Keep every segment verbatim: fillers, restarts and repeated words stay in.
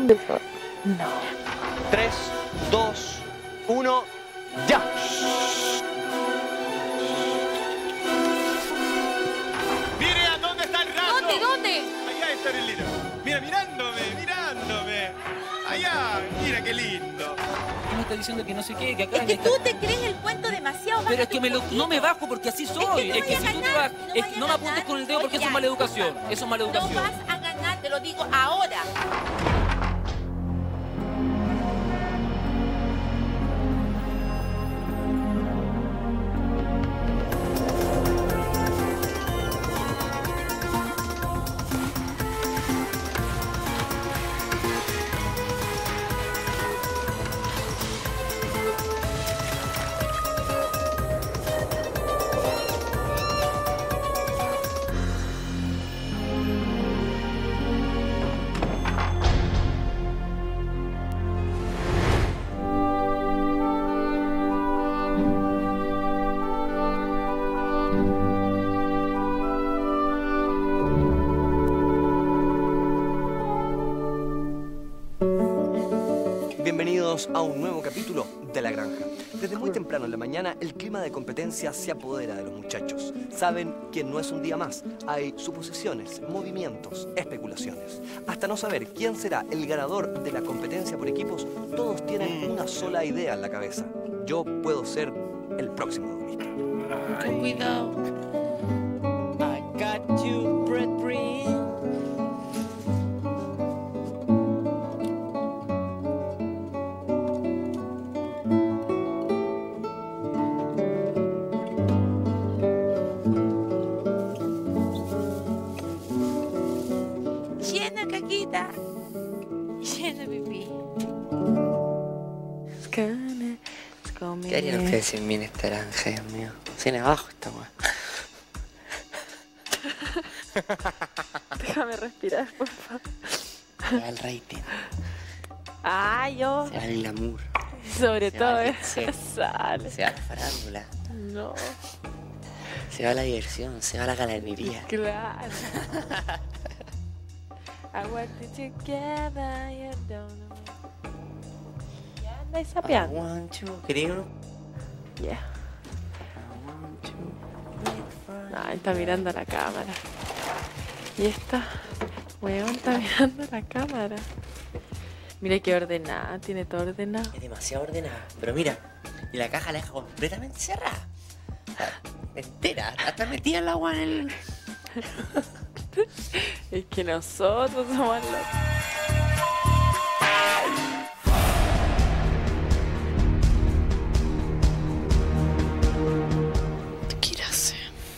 No. tres, dos, uno, ya. ¡Mire a dónde está el rato! ¿Dónde, dónde? Allá está el libro. Mira, mirándome, mirándome. Allá, mira qué lindo. ¿Qué me está diciendo que no sé qué? Que acá Es que en tú esta- te crees el cuento demasiado. Pero es bájate que me un lo- poquito. no me bajo porque así soy. Es que, Es que no si tú te vayas a vas... ganar, no es que vayas no a me apuntes ganar. con el dedo porque eso Oye, es mala ya, educación. escúchame. Eso es mala No educación. vas a ganar, te lo digo ahora. Bienvenidos a un nuevo capítulo de La Granja. Desde muy temprano en la mañana, el clima de competencia se apodera de los muchachos. Saben que no es un día más. Hay suposiciones, movimientos, especulaciones. Hasta no saber quién será el ganador de la competencia por equipos, todos tienen una sola idea en la cabeza. Yo puedo ser el próximo doblista. Con cuidado. I got you, Brett Breen. Llena caquita. Llena pipí. ¿Qué harían ustedes sin mí en esta granja, Dios mío? Sin abajo esta weá. Déjame respirar, por favor. Se va el rating, Ah, yo. se va el glamour, Sobre Se todo va el eso jet. sale. se va la farándula, No, se va la diversión, se va la galanería. claro. I want you together, you don't know. Ya andáis I sapeando. want you, ¿quería uno? Ya. I want you, wait for No, está mirando a la cámara. Y esta weón está mirando a la cámara. Mira qué ordenada, tiene todo ordenado. Es demasiado ordenada, pero mira, y la caja la deja completamente cerrada. O sea, entera, hasta metida el agua en el... Es que nosotros somos los... ¿Qué ir a hacer?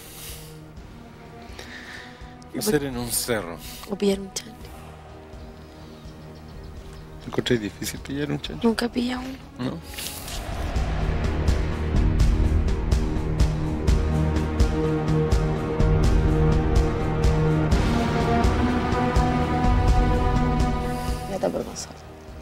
Hacer en un cerro. O pillar un chancho. Encontré difícil pillar un chancho, Nunca pilla uno. ¿no? Ya está por Gonzalo.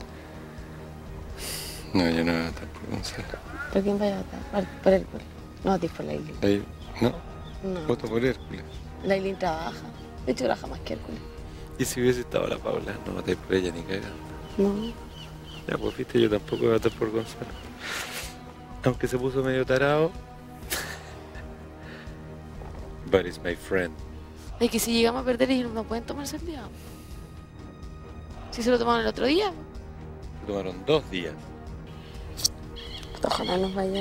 No, yo no voy a votar por Gonzalo. ¿Pero quién va a votar? Por, por Hércules. No votéis por Lailín. Ahí, no, No. voto por Hércules. Lailín trabaja. De hecho, trabaja más que Hércules. Y si hubiese estado la Paula, no voté por ella ni cagando. No. Ya, pues viste, yo tampoco voy a votar por Gonzalo. Aunque se puso medio tarado. But it's my friend. Es que si llegamos a perder, ellos no pueden tomarse el día. Si se lo tomaron el otro día. Se tomaron dos días. Ojalá nos vayan.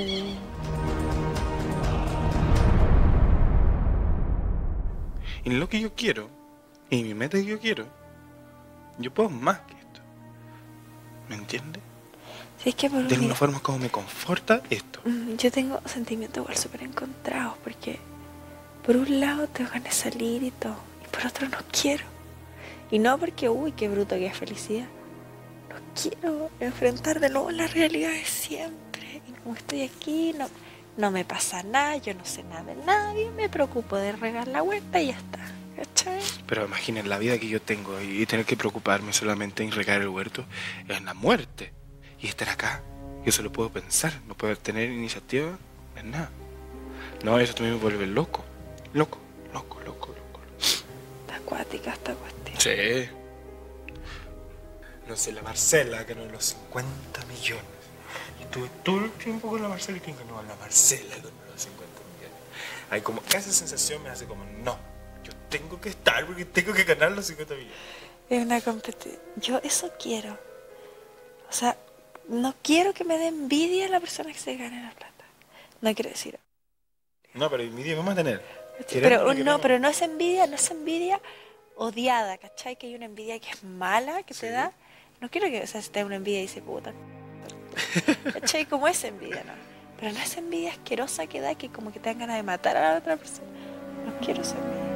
En lo que yo quiero, y mi meta que yo quiero, yo puedo más que esto. ¿Me entiendes? Sí, es que por De alguna mira, forma como me conforta esto. mm, yo tengo sentimientos igual súper encontrados porque por un lado tengo ganas de salir y todo, y por otro no quiero. Y no porque, uy, qué bruto que es felicidad. No quiero enfrentar de nuevo la realidad de siempre. Y como estoy aquí, no, no me pasa nada, yo no sé nada de nadie, me preocupo de regar la huerta y ya está. ¿Cachai? Pero imaginen la vida que yo tengo y tener que preocuparme solamente en regar el huerto es la muerte. Y estar acá, yo solo puedo pensar, no poder tener iniciativa, no es nada. No, eso también me vuelve loco. Loco, loco, loco, loco. Está acuática esta cuestión. Sí. No sé, la Marcela ganó los cincuenta millones. Y estuve todo el tiempo con la Marcela y ¿quién ganó? La Marcela ganó los cincuenta millones. Hay como, esa sensación me hace como, no, yo tengo que estar porque tengo que ganar los cincuenta millones. Es una competencia. Yo eso quiero. O sea, no quiero que me dé envidia la persona que se gane la plata. No quiero decir. No, pero envidia vamos a tener. Pero no, pero no es envidia, no es envidia odiada, ¿cachai? Que hay una envidia que es mala, que sí. te da. No quiero que, o sea, si te da una envidia y dice puta. ¿Cachai? Como es envidia, ¿no? Pero no es envidia asquerosa que da que como que te dan ganas de matar a la otra persona. No quiero esa envidia.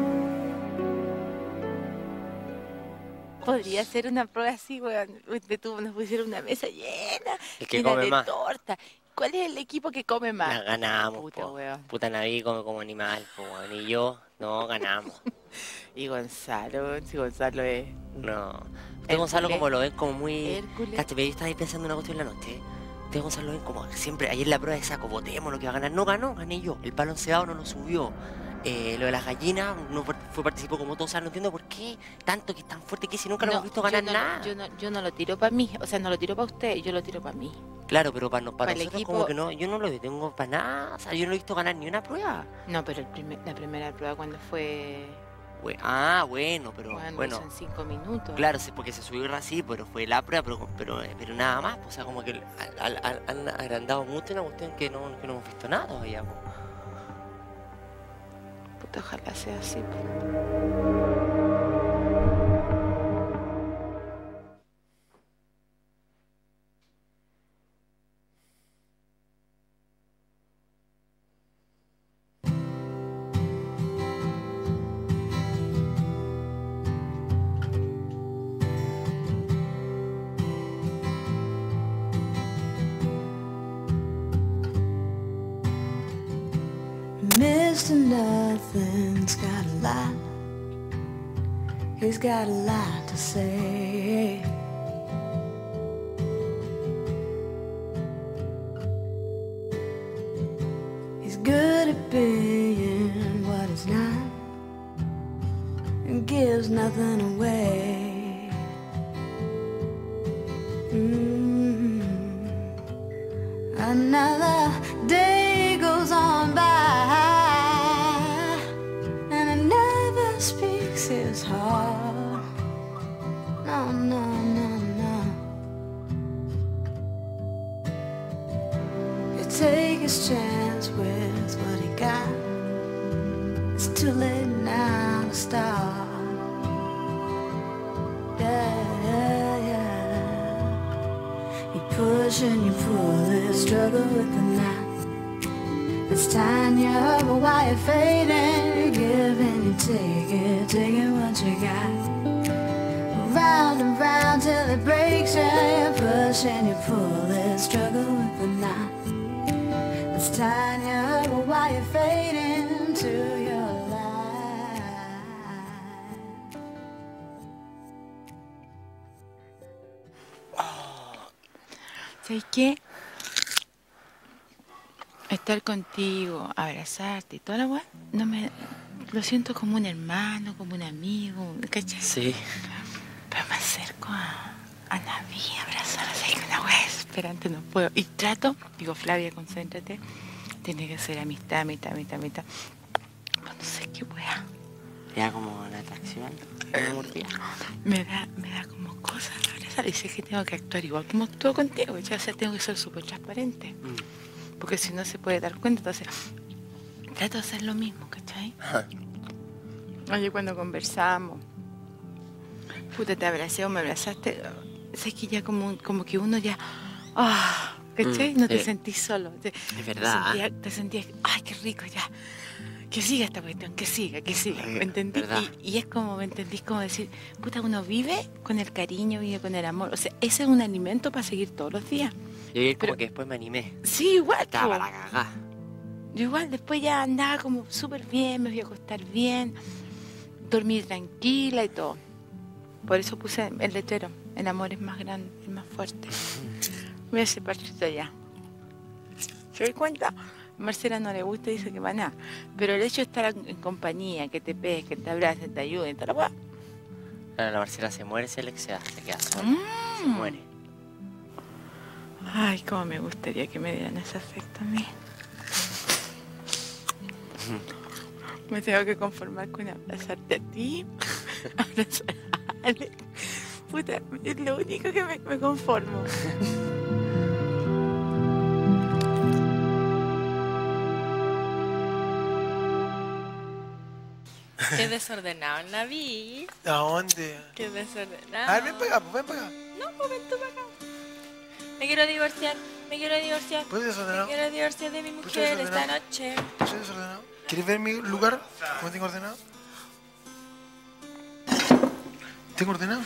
Podría ser una prueba así, weón. De tú nos pusieron una mesa llena, el que llena come de más. torta. ¿Cuál es el equipo que come más? La ganamos, Puta, po. weón. Puta Naví come como animal, po, weón. Y yo, no, ganamos. Y Gonzalo, si Gonzalo es... No. Usted Gonzalo como lo ven como muy... Hércules. Caste, pero yo estaba ahí pensando una cuestión en la noche. Usted Gonzalo lo ven como siempre, ayer la prueba de saco, votemos lo que va a ganar. No ganó, gané yo. El palo encebado no lo subió. Eh, lo de las gallinas no fue participó como todos, o sea, no entiendo por qué tanto que es tan fuerte que si nunca lo No, hemos visto ganar yo no, nada. Yo no, yo no lo tiro para mí, o sea, no lo tiro para usted, yo lo tiro para mí. Claro, pero para, no, para, Para el nosotros equipo- como que no, yo no lo tengo para nada, o sea, yo no he visto ganar ni una prueba. No, pero el primer, la primera prueba cuando fue... Bue- ah, bueno, pero Bueno, bueno. son cinco minutos. Claro, sí, porque se subió así, pero fue la prueba, pero, pero, pero nada más, pues, o sea, como que al- al- han agrandado mucho una cuestión que no, que no hemos visto nada todavía. Pues. Puta, ojalá sea así. po. Mister Nothing's got a lot. He's got a lot to say. He's good at being what he's not and gives nothing away. Mm. Another day goes on by. Speaks his heart. No, no, no, no. You take his chance with what he got. It's too late now to start. Yeah, yeah, yeah. You push and you pull it, struggle with the knot. It's tying you up while you're fading. Give and you take it, taking what you got. Round and round till it breaks you. You push and you pull it, struggle with the knot. It's tying you up while you're fading to your life. ¿Sabes qué? Estar contigo, abrazarte y toda la weá, no me... Lo siento como un hermano, como un amigo, ¿cachai? Sí. Pero me acerco a, a Naví, abrazar así con una weá esperante, no puedo. Y trato, digo, Flavia, concéntrate, tiene que ser amistad, mitad, mitad, mitad. Pues no sé qué weá. Ya como una atracción, una mordida. Me da, me da como cosas abrazar y sé que tengo que actuar igual como actúo contigo, ¿cachai? O sea, tengo que ser súper transparente. Mm. Porque si no se puede dar cuenta, entonces trato de hacer lo mismo, ¿cachai? Oye, cuando conversamos, puta, te abracé o me abrazaste, sé que ya como, como que uno ya, ah, ¿cachai? Mm, no te sí. sentís solo. Te, Es verdad. Te sentías, te sentías, ay, qué rico, ya. Que siga esta cuestión, que siga, que siga. ¿Me entendís? Y, y es como, ¿me entendís? Como decir, puta, uno vive con el cariño, vive con el amor. O sea, ese es un alimento para seguir todos los días. Yo como Pero- que después me animé. Sí, igual. Estaba po. para cagar. Yo igual después ya andaba como súper bien, me fui a acostar bien, dormí tranquila y todo. Por eso puse el letrero, el amor es más grande, es más fuerte. Mira ese parchito allá. ¿Se doy cuenta? A Marcela no le gusta y dice que va nada. Pero el hecho de estar en, en compañía, que te pesquen, te abracen, te ayuden, tal, Claro, la Marcela se muere, se le se queda sola. Mm. Se muere. Ay, cómo me gustaría que me dieran ese afecto a mí. Me tengo que conformar con abrazarte a ti, abrazar a Ale. Puta, es lo único que me, me conformo. Qué desordenado el Naví. ¿A dónde? Qué desordenado. A ver, ven para acá, pues, ven para acá. No, pues ven tú para acá. Me quiero divorciar, me quiero divorciar. ¿Puedes desordenado? Me quiero divorciar de mi ¿Puedes mujer esta desordenado? noche. ¿Soy desordenado? ¿Quieres ver mi lugar? ¿Cómo tengo ordenado? ¿Tengo ordenado?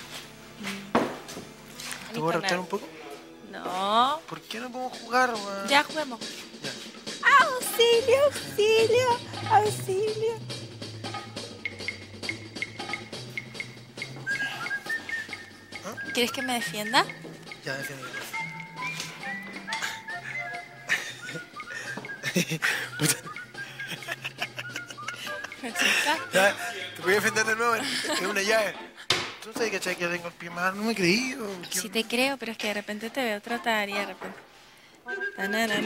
¿Te voy a raptar un poco? No. ¿Por qué no podemos jugar, weón? Ya juguemos. Ya. ¡Auxilio, auxilio, auxilio! ¿Quieres que me defienda? Ya, defiéndeme. Francisca. Ya, te voy a defender de nuevo. Es una llave. ¿Tú sabes que ya tengo el pie mal? No me creí. ¿O qué? Sí te creo, pero es que de repente te veo tratar y de repente... Bailar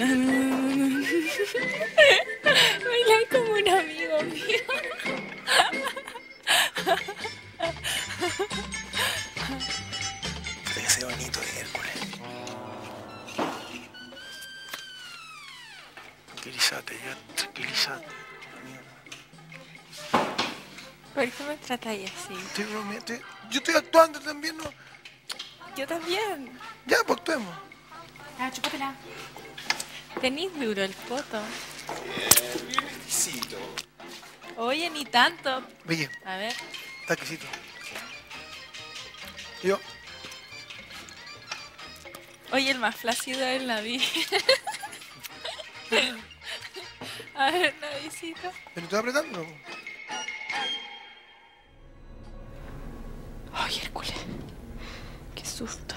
como un amigo mío. Ese bonito de Hércules. Tranquilízate, ya, tranquilízate. ¿Por qué me tratáis así? Estoy bromeando, estoy- yo estoy actuando también, ¿no? Yo también. Ya, pues actuemos. Ah, chúpatela. Tenís duro el poto. Bien exquisito. Oye, ni tanto. Oye, A ver. está exquisito. Yo, Oye, el más flácido es el Naví. A ver, Navícito. ¿me lo estoy apretando? Ay, Hércules. Qué susto.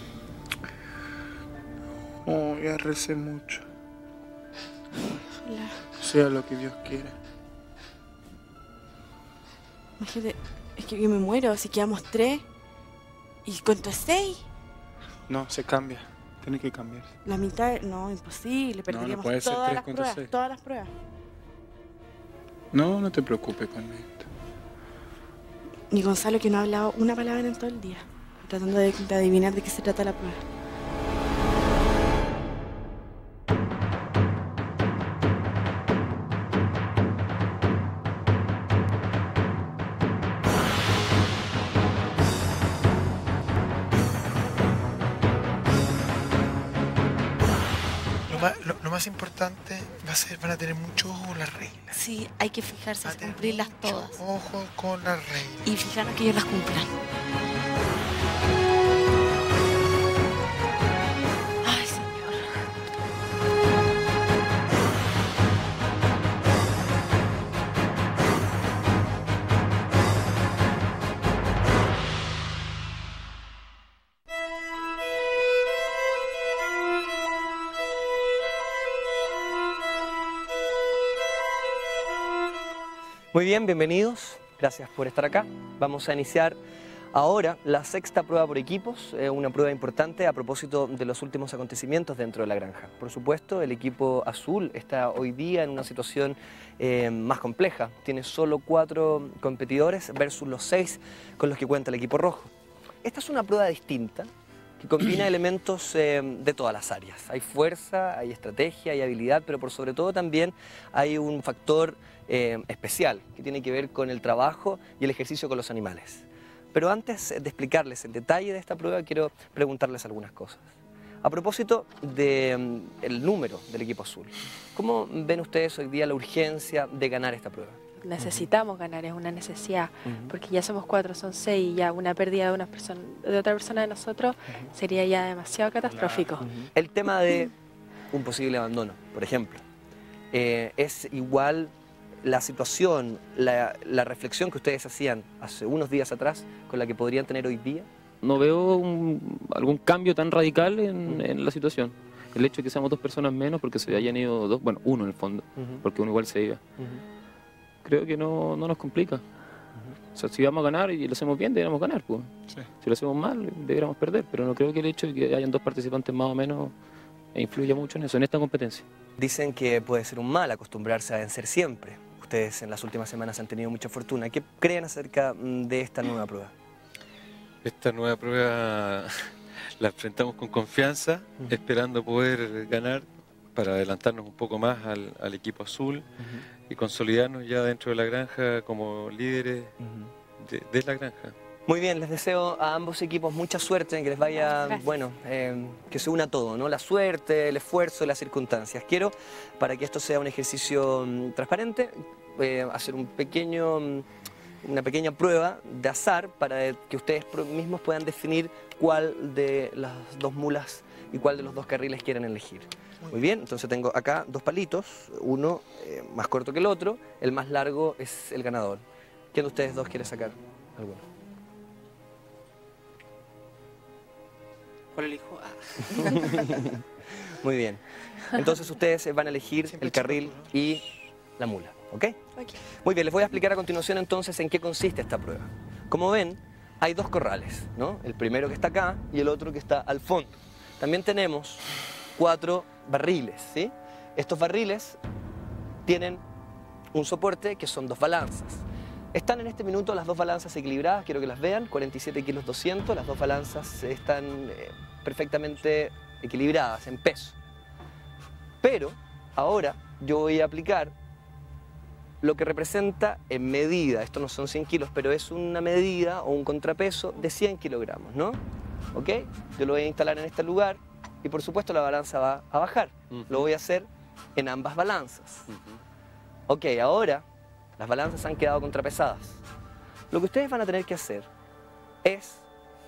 Oh, ya recé mucho. Ojalá. Sea lo que Dios quiera. Imagínate, es que yo me muero si quedamos tres. ¿Y cuánto es seis? No, se cambia. Tiene que cambiar. La mitad, no, imposible. Perderíamos puede ser todas tres las contra pruebas. seis. Todas las pruebas. No, no te preocupes con esto. Ni Gonzalo, que no ha hablado una palabra en todo el día, tratando de, de adivinar de qué se trata la prueba. Lo más, lo, lo más importante va a ser, van a tener mucho ojo con las reglas. Sí, hay que fijarse Van a en tener cumplirlas mucho todas. Ojo con las reglas. Y fijarnos que ellos las cumplan. Ay, señor. Muy bien, bienvenidos. Gracias por estar acá. Vamos a iniciar ahora la sexta prueba por equipos, eh, una prueba importante a propósito de los últimos acontecimientos dentro de la granja. Por supuesto, el equipo azul está hoy día en una situación eh, más compleja. Tiene solo cuatro competidores versus los seis con los que cuenta el equipo rojo. Esta es una prueba distinta que combina elementos eh, de todas las áreas. Hay fuerza, hay estrategia, hay habilidad, pero por sobre todo también hay un factor eh, especial que tiene que ver con el trabajo y el ejercicio con los animales. Pero antes de explicarles el detalle de esta prueba, quiero preguntarles algunas cosas. A propósito del número del equipo azul, ¿cómo ven ustedes hoy día la urgencia de ganar esta prueba? Necesitamos ganar, es una necesidad, Ujú. porque ya somos cuatro, son seis, y ya una pérdida de, una persona, de otra persona de nosotros sería ya demasiado catastrófico. El tema de un posible abandono, por ejemplo, eh, ¿es igual la situación, la, la reflexión que ustedes hacían hace unos días atrás con la que podrían tener hoy día? No veo un- algún cambio tan radical en, en la situación. El hecho de que seamos dos personas menos, porque se hayan ido dos, bueno, uno en el fondo, Ujú. porque uno igual se iba. Ujú. Creo que no, no nos complica. O sea, si vamos a ganar y lo hacemos bien, deberíamos ganar, pues. Sí. Si lo hacemos mal, deberíamos perder. Pero no creo que el hecho de que hayan dos participantes más o menos influya mucho en eso, en esta competencia. Dicen que puede ser un mal acostumbrarse a vencer siempre. Ustedes en las últimas semanas han tenido mucha fortuna. ¿Qué creen acerca de esta nueva prueba? Esta nueva prueba la enfrentamos con confianza, uh-huh. esperando poder ganar para adelantarnos un poco más al, al equipo azul uh-huh. y consolidarnos ya dentro de la granja como líderes uh-huh. de, de la granja. Muy bien, les deseo a ambos equipos mucha suerte, que les vaya, Gracias. bueno, eh, que se una todo, ¿no? La suerte, el esfuerzo, las circunstancias. Quiero, para que esto sea un ejercicio um, transparente, eh, hacer un pequeño, um, una pequeña prueba de azar para que ustedes mismos puedan definir cuál de las dos mulas y cuál de los dos carriles quieren elegir. Muy bien, entonces tengo acá dos palitos, uno eh, más corto que el otro, el más largo es el ganador. ¿Quién de ustedes dos quiere sacar alguno? ¿Cuál elijo? Ah. Muy bien. Entonces ustedes van a elegir el carril y la mula, ¿ok? Okay. Muy bien, les voy a explicar a continuación entonces en qué consiste esta prueba. Como ven, hay dos corrales, ¿no? El primero que está acá y el otro que está al fondo. También tenemos cuatro barriles, ¿sí? Estos barriles tienen un soporte que son dos balanzas. Están en este minuto las dos balanzas equilibradas, quiero que las vean, cuarenta y siete kilos doscientos, las dos balanzas están eh, perfectamente equilibradas en peso. Pero ahora yo voy a aplicar lo que representa en medida, esto no son cien kilos, pero es una medida o un contrapeso de cien kilogramos, ¿no? ¿Ok? Yo lo voy a instalar en este lugar y por supuesto la balanza va a bajar. Uh-huh. Lo voy a hacer en ambas balanzas. Uh-huh. Ok, ahora las balanzas han quedado contrapesadas. Lo que ustedes van a tener que hacer es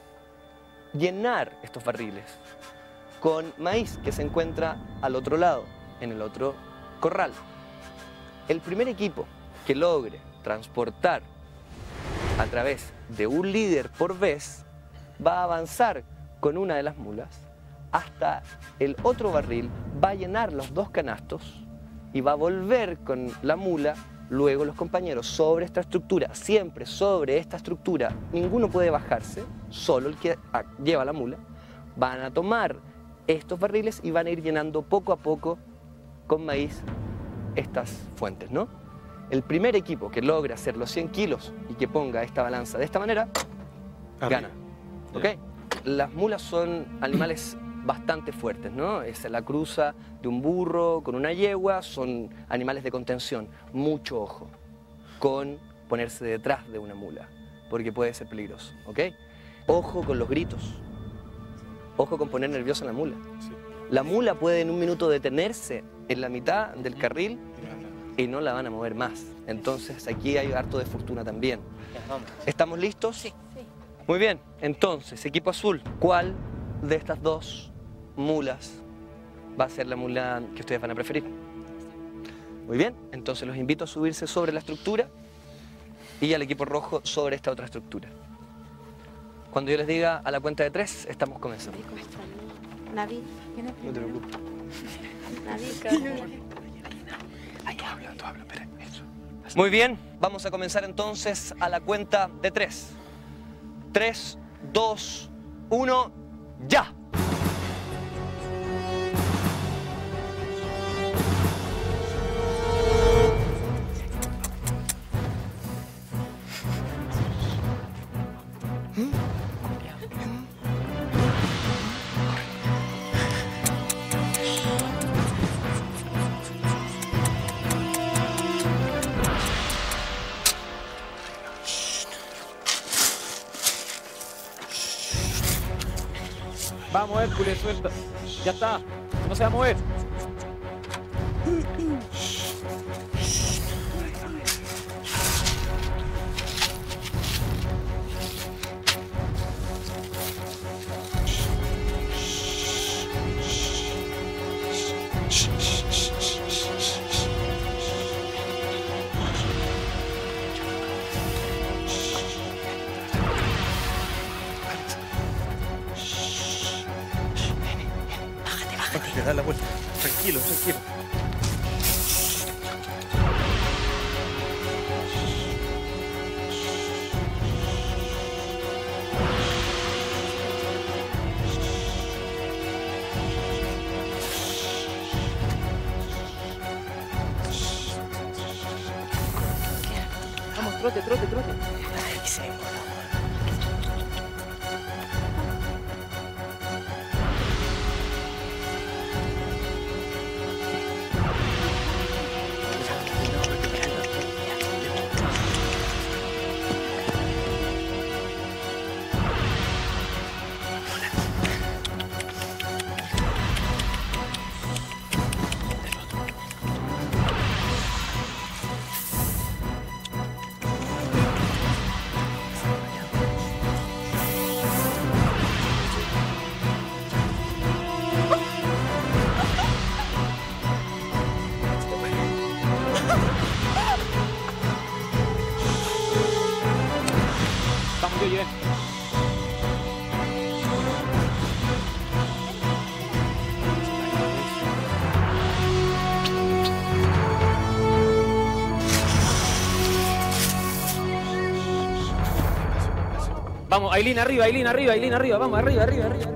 llenar estos barriles con maíz que se encuentra al otro lado, en el otro corral. El primer equipo que logre transportar a través de un líder por vez va a avanzar con una de las mulas hasta el otro barril, va a llenar los dos canastos y va a volver con la mula. Luego los compañeros sobre esta estructura, siempre sobre esta estructura, ninguno puede bajarse, solo el que lleva la mula, van a tomar estos barriles y van a ir llenando poco a poco con maíz estas fuentes, ¿no? El primer equipo que logre hacer los cien kilos y que ponga esta balanza de esta manera, gana. ¿Ok? Las mulas son animales bastante fuertes, ¿no? Es la cruza de un burro con una yegua, son animales de contención. Mucho ojo con ponerse detrás de una mula, porque puede ser peligroso, ¿ok? Ojo con los gritos, ojo con poner nerviosa a la mula. Sí. La mula puede en un minuto detenerse en la mitad del carril y no la van a mover más. Entonces aquí hay harto de fortuna también. ¿Estamos listos? Sí. Sí. Muy bien, entonces, equipo azul, ¿cuál de estas dos mulas va a ser la mula que ustedes van a preferir? Muy bien, entonces los invito a subirse sobre la estructura y al equipo rojo sobre esta otra estructura. Cuando yo les diga a la cuenta de tres, estamos comenzando. Navid, no te preocupes. Ay, tú habla, tú habla, espera, eso. Muy bien, vamos a comenzar entonces a la cuenta de tres. tres, dos, uno, ¡ya! Vamos, Hércules, suelta. Ya está. No se va a mover. Da la vuelta. Tranquilo, tranquilo. trote, trote, trote. Ay, se demora. Vamos, yo llegué. Vamos, Ailín arriba, Ailín arriba, Ailín arriba, vamos, arriba, arriba, arriba.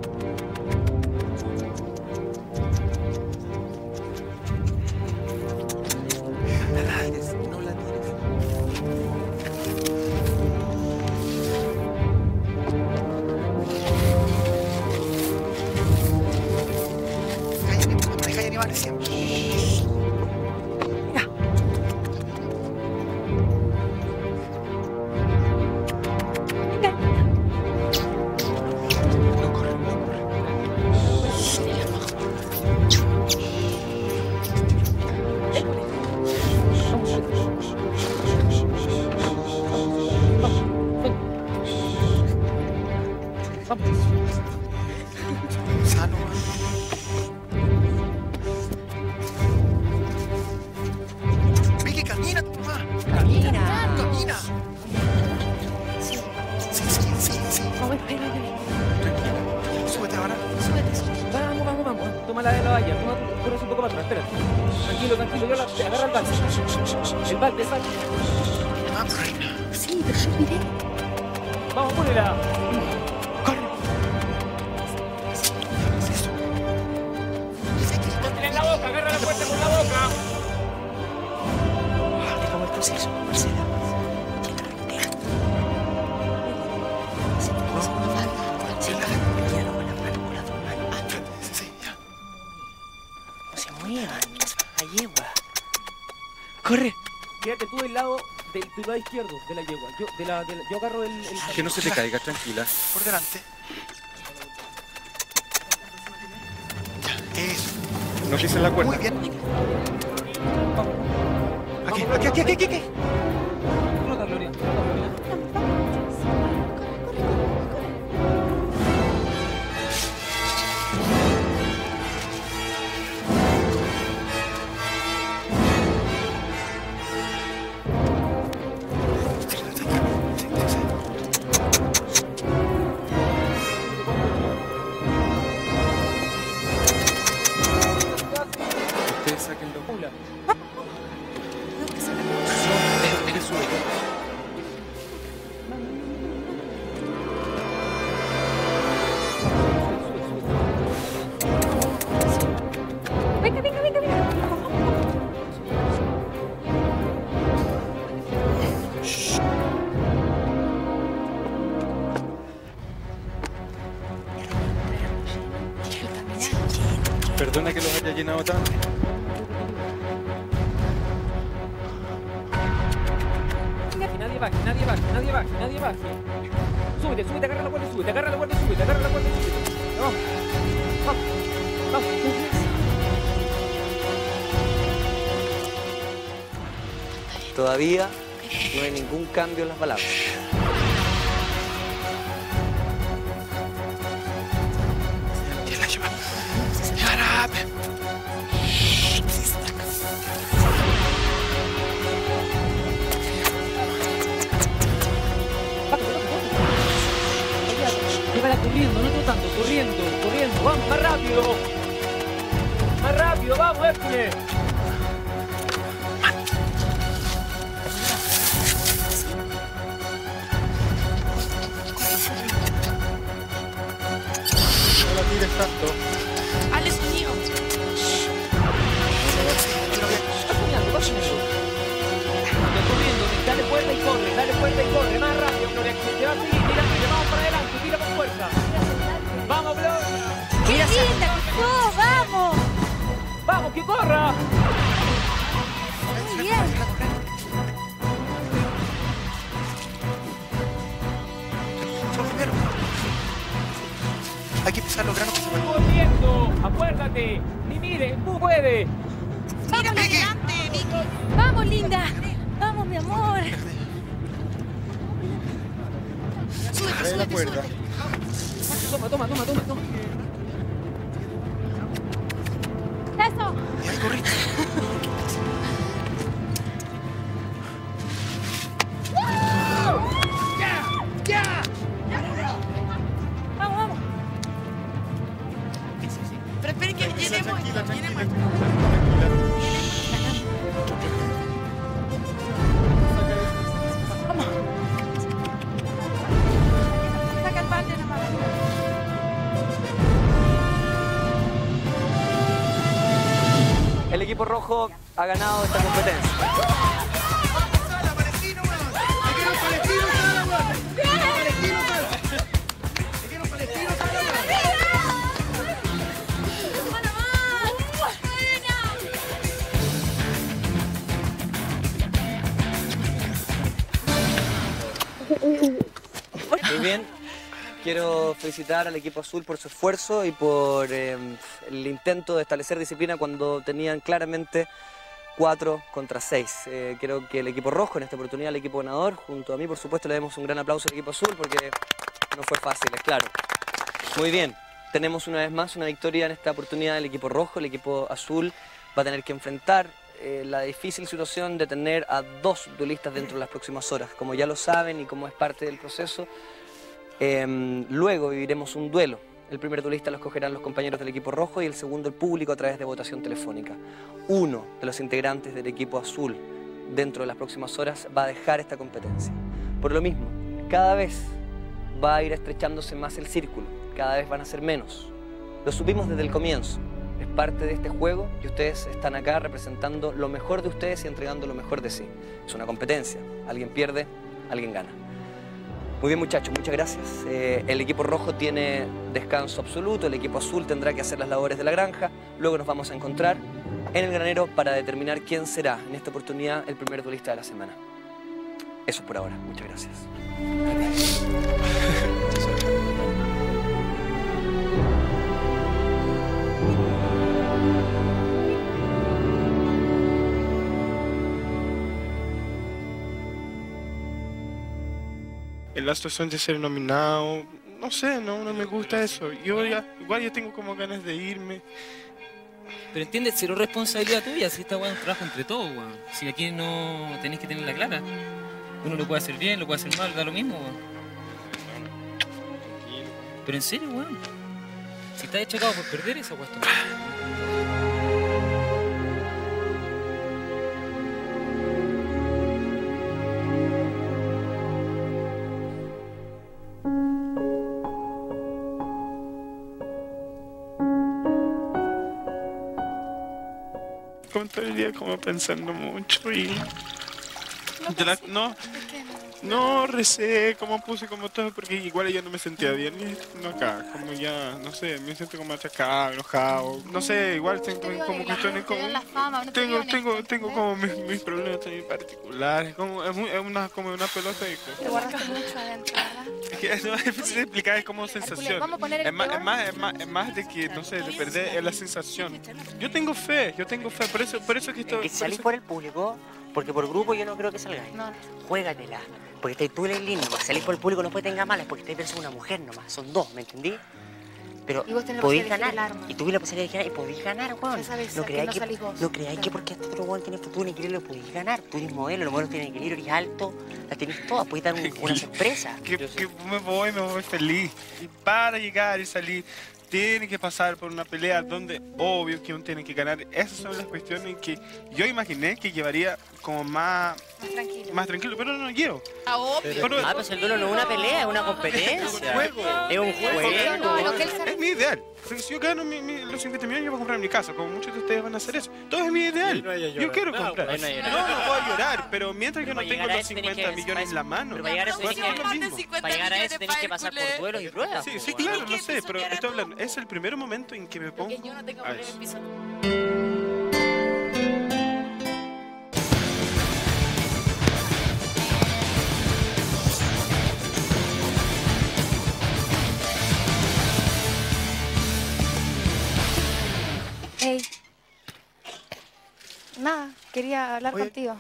Tranquilo, tranquilo, yo la agarra el balde. El balde, el balde. Vamos, reina. Sí, pero yo miré. Vamos, ponela. Corre. Ponela en la boca, agarra la puerta con la boca. Dejamos el proceso, Marcela. La yegua. Corre. Quédate tú del lado del, del lado izquierdo de la yegua. Yo, de la, de la, yo agarro el, el... Que no se te caiga, tranquila. Por delante. Ya, eso. No pises la cuerda. Muy bien. Aquí, aquí, aquí, aquí, aquí, aquí. Flota, Gloria. Venga, venga, venga, venga. Perdona que los haya llenado tanto. Nadie baje, nadie baje, nadie baje, nadie baje. Súbete, súbete, agarra la cuerda y súbete, agarra la cuerda y súbete, agarra la cuerda y súbete. Vamos, vamos, vamos. Todavía no hay ningún cambio en las palabras. Llévala corriendo, no trotando, corriendo, corriendo. Vamos, más rápido. Más rápido, vamos, Hércules. No la tires tanto. Hazle sonido. Está soñando, va soñando. Corriendo, dale vuelta y corre. Hay que pisar los granos que se van. ¡Corriendo! ¡Acuérdate! ¡Ni mire! ¡Tú puedes! ¡Vamos adelante, Vicky! ¡Vamos, linda! ¡Vamos, mi amor! Súbete, Trae la súbete, cuerda. súbete. Toma, toma, toma, toma, toma. ¡Eso! Y ahí corriste. ¡Ya! ¡Ya! ¡Vamos, vamos! Pero esperen que Tranquila, llenemos tranquila, esto, tranquila. llenemos esto. Vamos. Saca el balde nomás. El equipo rojo ha ganado esta competencia. Muy bien, quiero felicitar al equipo azul por su esfuerzo y por eh, el intento de establecer disciplina cuando tenían claramente cuatro contra seis. Eh, creo que el equipo rojo, en esta oportunidad el equipo ganador, junto a mí por supuesto le damos un gran aplauso al equipo azul porque no fue fácil, es claro. Muy bien, tenemos una vez más una victoria en esta oportunidad del equipo rojo. El equipo azul va a tener que enfrentar eh, la difícil situación de tener a dos duelistas dentro de las próximas horas. Como ya lo saben y como es parte del proceso, eh, luego viviremos un duelo. El primer duelista lo escogerán los compañeros del equipo rojo y el segundo el público a través de votación telefónica. Uno de los integrantes del equipo azul dentro de las próximas horas va a dejar esta competencia. Por lo mismo, cada vez va a ir estrechándose más el círculo, cada vez van a ser menos. Lo supimos desde el comienzo, es parte de este juego y ustedes están acá representando lo mejor de ustedes y entregando lo mejor de sí. Es una competencia, alguien pierde, alguien gana. Muy bien muchachos, muchas gracias. Eh, el equipo rojo tiene descanso absoluto, el equipo azul tendrá que hacer las labores de la granja, luego nos vamos a encontrar en el granero para determinar quién será en esta oportunidad el primer duelista de la semana. Eso es por ahora, muchas gracias. En la situación de ser nominado, no sé, no, no me gusta eso. Yo ya, igual ya tengo como ganas de irme. Pero entiendes, cero responsabilidad tuya, si esta weá es un trabajo entre todos, weón. Si aquí no tenés que tenerla clara. Uno lo puede hacer bien, lo puede hacer mal, da lo mismo, weón. Pero en serio, weón. Si estás achacado por perder esa weá, Como todo el día como pensando mucho y... de la- no, no recé, como puse como todo, porque igual ya no me sentía bien y no acá, como ya, no sé, me siento como atacado, enojado, no sé, igual tengo como que estoy como... Tengo, tengo, tengo como mis, mis problemas también particulares, como, es, muy- es una, como una pelota de Te guardaste mucho adentro, ¿verdad? es que no es difícil de explicar, es como sensación. vamos a poner el Es más, peor. es más, es más, es más de que, no sé, de perder es la sensación. Yo tengo fe, yo tengo fe, por eso, por eso que estoy... Que por salís eso- por el público, porque por grupo yo no creo que salgáis. No, no. Juégatela. Porque estáis tú en el lindo, salís por el público no puede tenga malas, porque estáis versus una mujer nomás, son dos, ¿me entendí? Pero Y vos tenés la podéis posibilidad de ganar, elegir el arma. y tuve la posibilidad de ganar, y podéis ganar, weón. Esa vez No que creáis no que, salís vos. no creáis que porque este otro weón tiene futuro en equilibrio lo podéis ganar. Tú eres modelo, los modelos tienen equilibrio, eres alto, la tenés todas, podéis dar un- una sorpresa. Que, que me voy, me voy feliz. Y para llegar y salir, tiene que pasar por una pelea donde obvio que uno tiene que ganar. Esas son las cuestiones que yo imaginé que llevaría como más, Más tranquilo. más tranquilo, pero no llevo. Ah, obvio. Pero- Ah, pues el duelo no es una pelea, es una competencia. Es un juego. Es un juego. No, lo que él sabe- Es mi ideal. Porque si yo gano mi- mi- los cincuenta millones, yo voy a comprar mi casa. Como muchos de ustedes van a hacer eso. Todo es mi ideal. No vaya a Yo llorar. quiero No, comprar. pues, No, no no, vaya a llorar. voy a llorar. Pero mientras yo Pero no para tengo llegar a los eso tenés cincuenta que- millones en la mano, Pero para llegar a eso voy a tenés hacer que- lo mismo. Para llegar a eso tenés que pasar por duelos y pruebas. Sí, pues, sí, weón. claro, no sé, pero estoy hablando. Es el primer momento en que me pongo Que yo no tenga a poner eso. el piso. quería hablar Oye. contigo.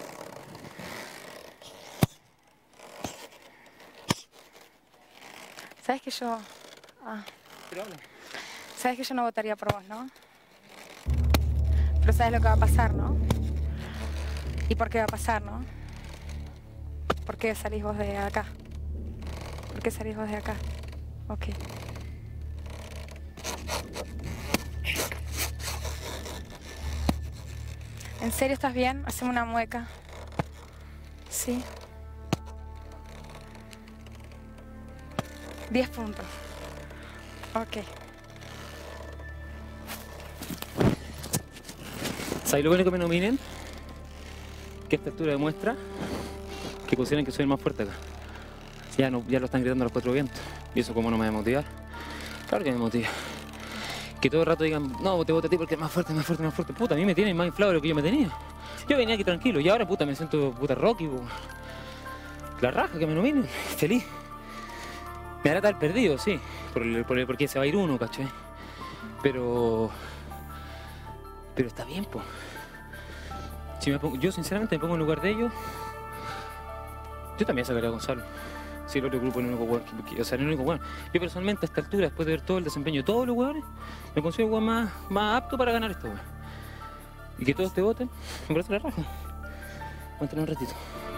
Sabes que yo... Ah. Sabes que yo no votaría por vos, ¿no? Pero sabes lo que va a pasar, ¿no? ¿Y por qué va a pasar, no? ¿Por qué salís vos de acá? ¿Por qué salís vos de acá? Ok. ¿En serio estás bien? Haceme una mueca. Sí. Diez puntos. Ok. ¿Sabes lo bueno que me nominen? Que esta altura demuestra que consideran que soy el más fuerte acá. Ya, no, ya lo están gritando a los cuatro vientos. ¿Y eso cómo no me va a motivar? Claro que me motiva. Que todo el rato digan, no, te voto a ti porque es más fuerte, más fuerte, más fuerte. Puta, a mí me tienen más inflado de lo que yo me tenía. Yo venía aquí tranquilo y ahora, puta, me siento puta Rocky, po. La raja que me nominen, feliz. Me hará estar perdido, sí, por el, por el, porque se va a ir uno, ¿cachai? Pero... Pero está bien, po. Si me pongo, yo sinceramente me pongo en lugar de ellos, yo también sacaría a Gonzalo. Si el otro grupo es el único hueón, que, que, o sea, el único hueón. Yo personalmente a esta altura, después de ver todo el desempeño de todos los hueones, me considero el hueón más, más apto para ganar esto, hueón. Y que todos te voten, me parece la raja. Cuéntame un ratito.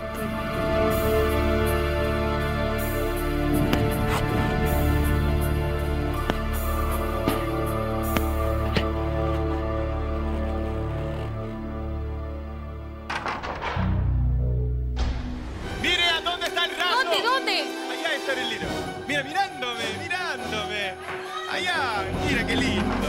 ¡Mire a dónde está el rato! ¿Dónde, dónde? Allá está el libro. Mira, mirándome, mirándome. Allá, mira qué lindo.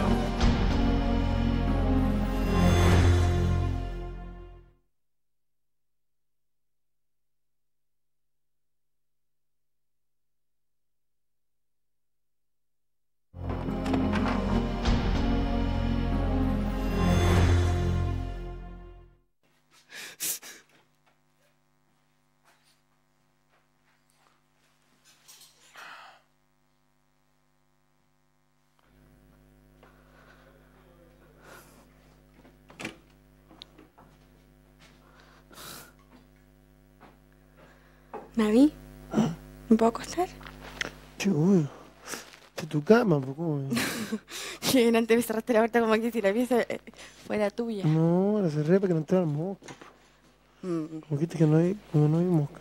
Navi, ¿me puedo acostar? Chuy, de tu cama, ¿por cómo? Que antes me cerraste la puerta como que si la pieza eh, fuera tuya. No, la cerré para que no entrara mosca. Mm. Como dijiste que no hay, como no hay mosca.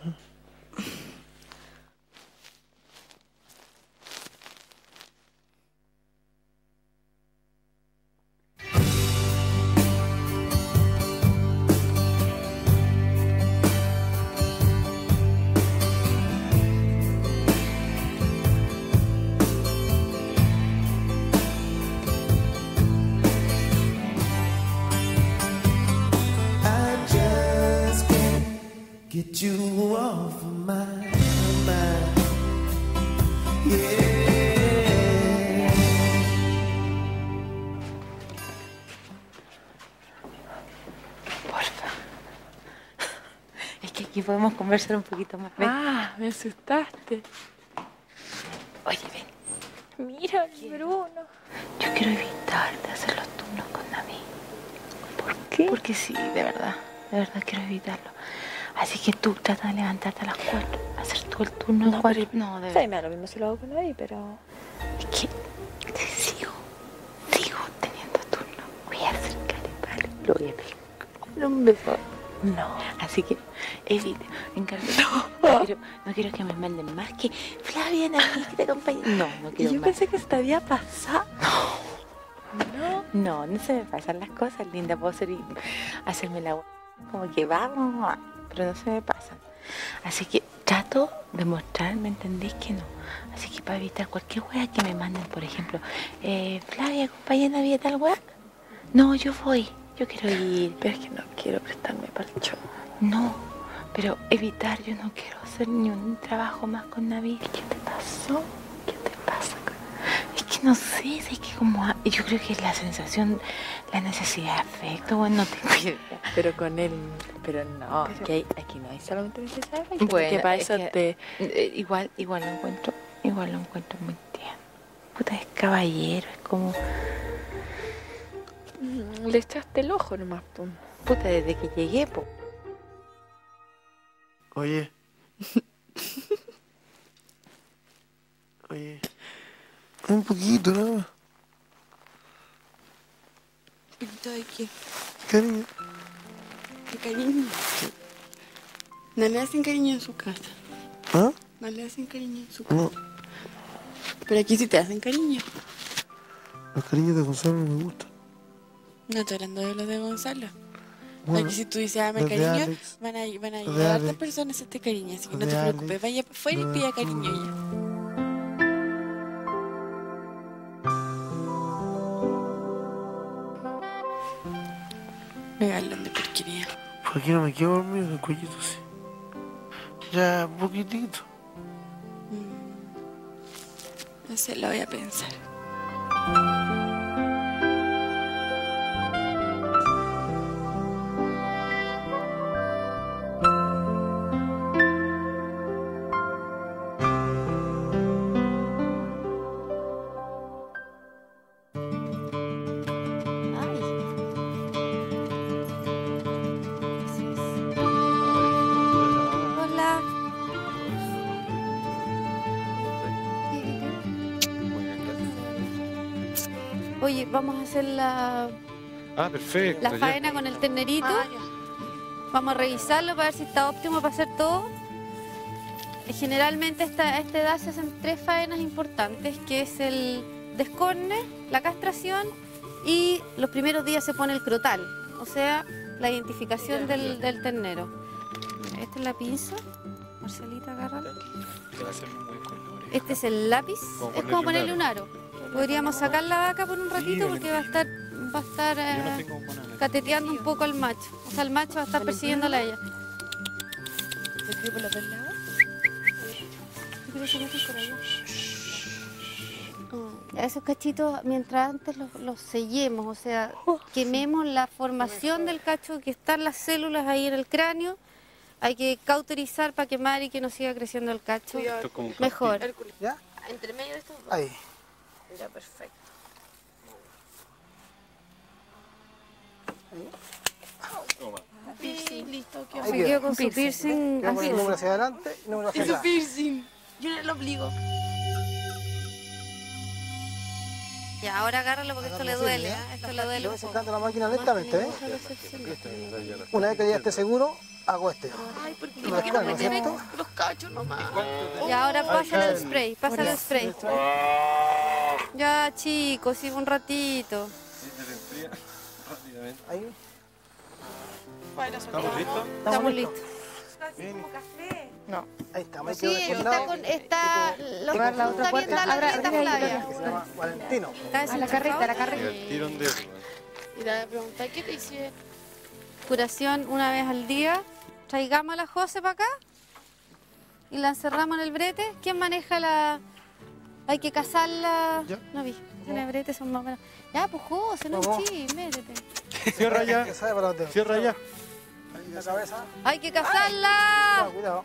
Get you off of my mind, yeah. Porfa. Es que aquí podemos conversar un poquito más. Ven. Ah, me asustaste. Oye, ven. Mira, Bruno. Yo quiero evitar de hacer los turnos con Navi. ¿Por qué? Porque sí, de verdad. De verdad quiero evitarlo. Así que tú trata de levantarte a las cuatro, hacer todo el turno. No, cuatro. No, de O sea, verdad. me da lo mismo si lo hago con nadie, pero... Es que te sigo, sigo teniendo turno. Voy a acercar el palo, lo voy a pegar un beso. No. Así que evite, en cambio, no. No, quiero, no quiero que me manden más que Flavia, Navi, que te acompañe. No, no Y quiero yo más. pensé que se te había pasado. No, no, no se me pasan las cosas, linda. Puedo ser y hacerme la hue- como que vamos, pero no se me pasan. Así que trato de mostrar, ¿me entendéis que no? Así que para evitar cualquier wea que me manden, por ejemplo, eh, Flavia, acompaña a Navi a tal wea. No, yo voy, yo quiero ir. Pero es que no quiero prestarme para el show. No, pero evitar, yo no quiero hacer ni un trabajo más con Navi. ¿Qué te pasó? ¿Qué te pasa? Es que no sé, es que como... a- Yo creo que es la sensación, la necesidad de afecto, bueno, no tengo idea. Pero con él, pero no, Pero- que hay- aquí no hay solamente necesidad de afecto, Bueno, porque para es eso que- te... Eh, igual, igual lo encuentro, igual lo encuentro muy tierno. Puta, es caballero, es como... Mm, Le echaste el ojo nomás, pum. Puta, desde que llegué, po. Oye. Oye. Un poquito, nada más. ¿Un poquito de qué? Cariño. ¿Qué cariño? No le hacen cariño en su casa. ¿Ah? No le hacen cariño en su casa. No. Pero aquí sí te hacen cariño. Los cariños de Gonzalo no me gustan. No estoy hablando de los de Gonzalo. Bueno, Aquí si tú dices, dame los de cariño, Alex, van a, van a los de llegar hartas Alex, personas a este cariño, así que los no de te Alex, preocupes. Vaya afuera y los- pida cariño ya. Me hablan de porquería. Por aquí no me quedo dormido, el cuellito sí. Ya, un poquitito. No sé, lo voy a pensar. Hola. Oye, vamos a hacer la, Ah, perfecto. la ya. faena con el ternerito. Vamos a revisarlo para ver si está óptimo para hacer todo. Eh, Generalmente esta- a esta edad se hacen tres faenas importantes, que es el descorne, la castración y los primeros días se pone el crotal, o sea, la identificación del, del ternero. Esta es la pinza. Marcelita, agárrala. Te va a hacer muy buen color. Este es el lápiz, Como es como ponerle un aro. Podríamos sacar la vaca por un ratito porque va a estar, va a estar eh, cateteando un poco al macho. O sea, el macho va a estar persiguiéndola a ella. ¿Te escribo por los dos lados? Yo creo que no estoy por allá. A esos cachitos, mientras antes los, los sellemos, o sea, quememos la formación del cacho, que están las células ahí en el cráneo, hay que cauterizar para quemar y que no siga creciendo el cacho. Esto es como un Mejor. ¿Ya? Entre medio de estos dos. Ahí. Ya, perfecto. Piercing, listo. Ahí Se queda. quedó con su piercing Voy a poner el azul. número hacia adelante y el número hacia Es su atrás. piercing. Yo no lo obligo. Y ahora agárralo porque esto le duele, ¿eh? Esto le duele. Le voy sacando la máquina lentamente, ¿eh? Una vez que ya esté seguro, hago este. Ay, ¿por qué Lo no quiero escano, meter ¿cierto? los cachos nomás? Y ahora pásale el spray, pásale el spray. Ya, chicos, sí, un ratito. Ahí. ¿Estamos listos? Estamos listos. No. Ahí está, me Sí, quedo está descoordinado. con, está, lo, Agarra la otra está bien puerta. dada la Abra- reta abra ahí, Flavia. Que se llama Valentino. Está A la carreta, a la carreta. El tirón de... Y la pregunta, ¿qué te hicieron? Curación una vez al día. Traigamos a la José para acá y la encerramos en el brete. ¿Quién maneja la...? Hay que cazarla... Yo. No vi. Tiene brete, son más o menos... Ya, pues José, no Vamos. sí, métete. Cierra ya. Que sabe para dónde. Cierra ya. Ahí la cabeza. ¡Hay que cazarla! Cuidado, cuidado.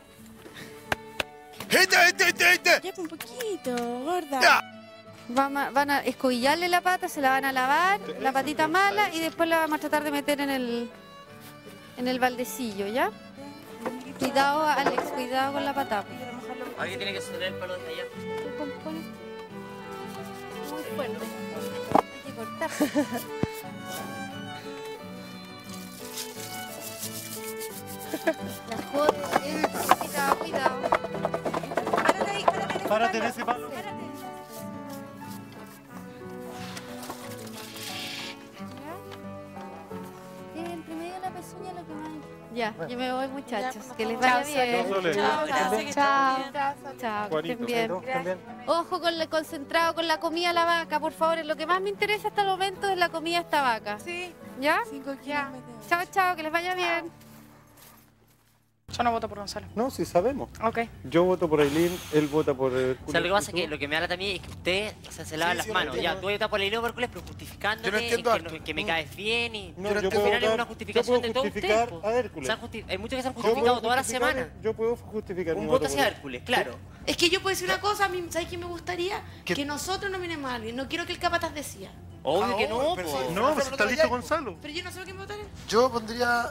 Ya, un poquito, gorda. Van a, van a escobillarle la pata, se la van a lavar, la patita mala, y después la vamos a tratar de meter en el, en el baldecillo, ¿ya? Cuidado, Alex, cuidado con la pata. Alguien tiene que sostener el palo desde allá. Muy fuerte. Hay que cortar. La foto, eh, cuidado, cuidado. Párate ahí, párate en ese Párate en palo. ese palo. Párate. Sí, entre medio de la pezuña lo que más. Ya, yo me voy, muchachos. Ya, Que les chao, vaya bien. Chao, Sole. Chao, gracias, que Chao. estén bien. Chao, que Juanito, estén bien. ¿Tú también? Ojo con el concentrado con la comida a la vaca, por favor. Lo que más me interesa hasta el momento es la comida a esta vaca. Sí. ¿Ya? Cinco Ya. kilómetros. Chao, chao, que les vaya bien. Yo no voto por Gonzalo. No, sí sabemos. Ok. Yo voto por Aileen, él vota por... eh, O sea, lo que pasa es Julio. que lo que me da también es que usted o sea, se lava Sí, las sí, lo manos. entiendo. Ya, tú votas por Aileen o por Hércules, pero justificándote Yo no en entiendo que, harto. no- que me caes bien y... No, Pero yo al puedo final es votar- una justificación yo de puedo todos ustedes, justificar po. a Hércules. Se han justi- hay muchos que se han Yo puedo justificado toda la justificar- semana. Yo puedo justificar mi Un voto voto por hacia él. Hércules, claro. Es que yo puedo decir una cosa, a mí, ¿sabes qué me gustaría? ¿Qué? Que nosotros nominemos a alguien. No quiero que el capataz decida. Obvio que Ahora, no, pero po. si- No, pues está listo ya, Gonzalo. Pero yo no sé quién votar. Yo pondría...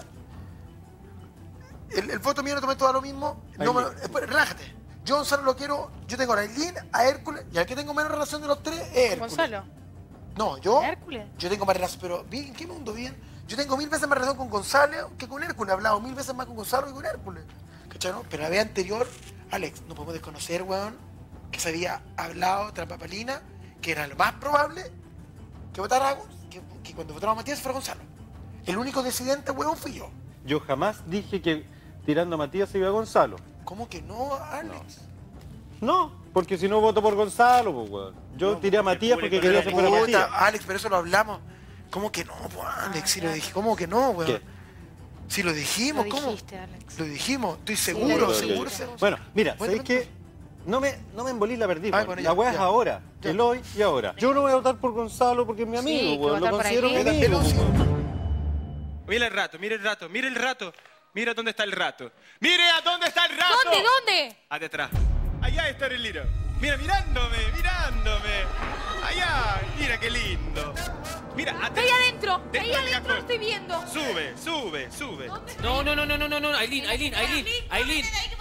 El, el voto mío no tomé todo lo mismo. No me, espera, relájate. Yo Gonzalo lo quiero... Yo tengo a Aileen, a Hércules, y al que tengo menos relación de los tres es Hércules. Gonzalo. No, yo... Hércules. Yo tengo más relación, pero bien, ¿en qué mundo bien? Yo tengo mil veces más relación con Gonzalo que con Hércules. He hablado mil veces más con Gonzalo que con Hércules. ¿Cachai, no? Pero la vez anterior, Alex, no podemos desconocer, weón, que se había hablado tras papalina, que era lo más probable que votara a, que, que cuando votara a Matías fuera Gonzalo. El único decidente, weón, fui yo. Yo jamás dije que tirando a Matías se iba a Gonzalo. ¿Cómo que no, Alex? No, porque si no voto por Gonzalo, pues, weón. Yo No, tiré a Matías porque quería que fuera Puta, Matías. Alex, pero eso lo hablamos. ¿Cómo que no, pues, Alex? Si lo dije, ¿cómo que no, weón? ¿Qué? Si lo dijimos, Lo ¿cómo? dijiste, Alex. Lo dijimos, estoy lo seguro, dijiste. seguro. seguro. Bueno, mira, Bueno, ¿sabéis qué? No me, no me embolí la perdí, Ay, weón. bueno, La ya, weá es ya. ahora, Ya. el hoy y ahora. Yo no voy a votar por Gonzalo porque es mi amigo, Sí, que weón. Lo votar por considero mi Aileen. amigo, weón. Mira el rato, mira el rato, mira el rato. Mira dónde está el rato. ¡Mire a dónde está el rato! ¿Dónde? ¿Dónde? Allá detrás. Allá está el Liro. Mira, mirándome, mirándome. Allá, mira qué lindo. Mira, Está ahí adentro. de- Ahí de- adentro lo estoy viendo. Sube, sube, sube. No, no, no, no, no, no, no, Aileen, Aileen, Aileen, Aileen.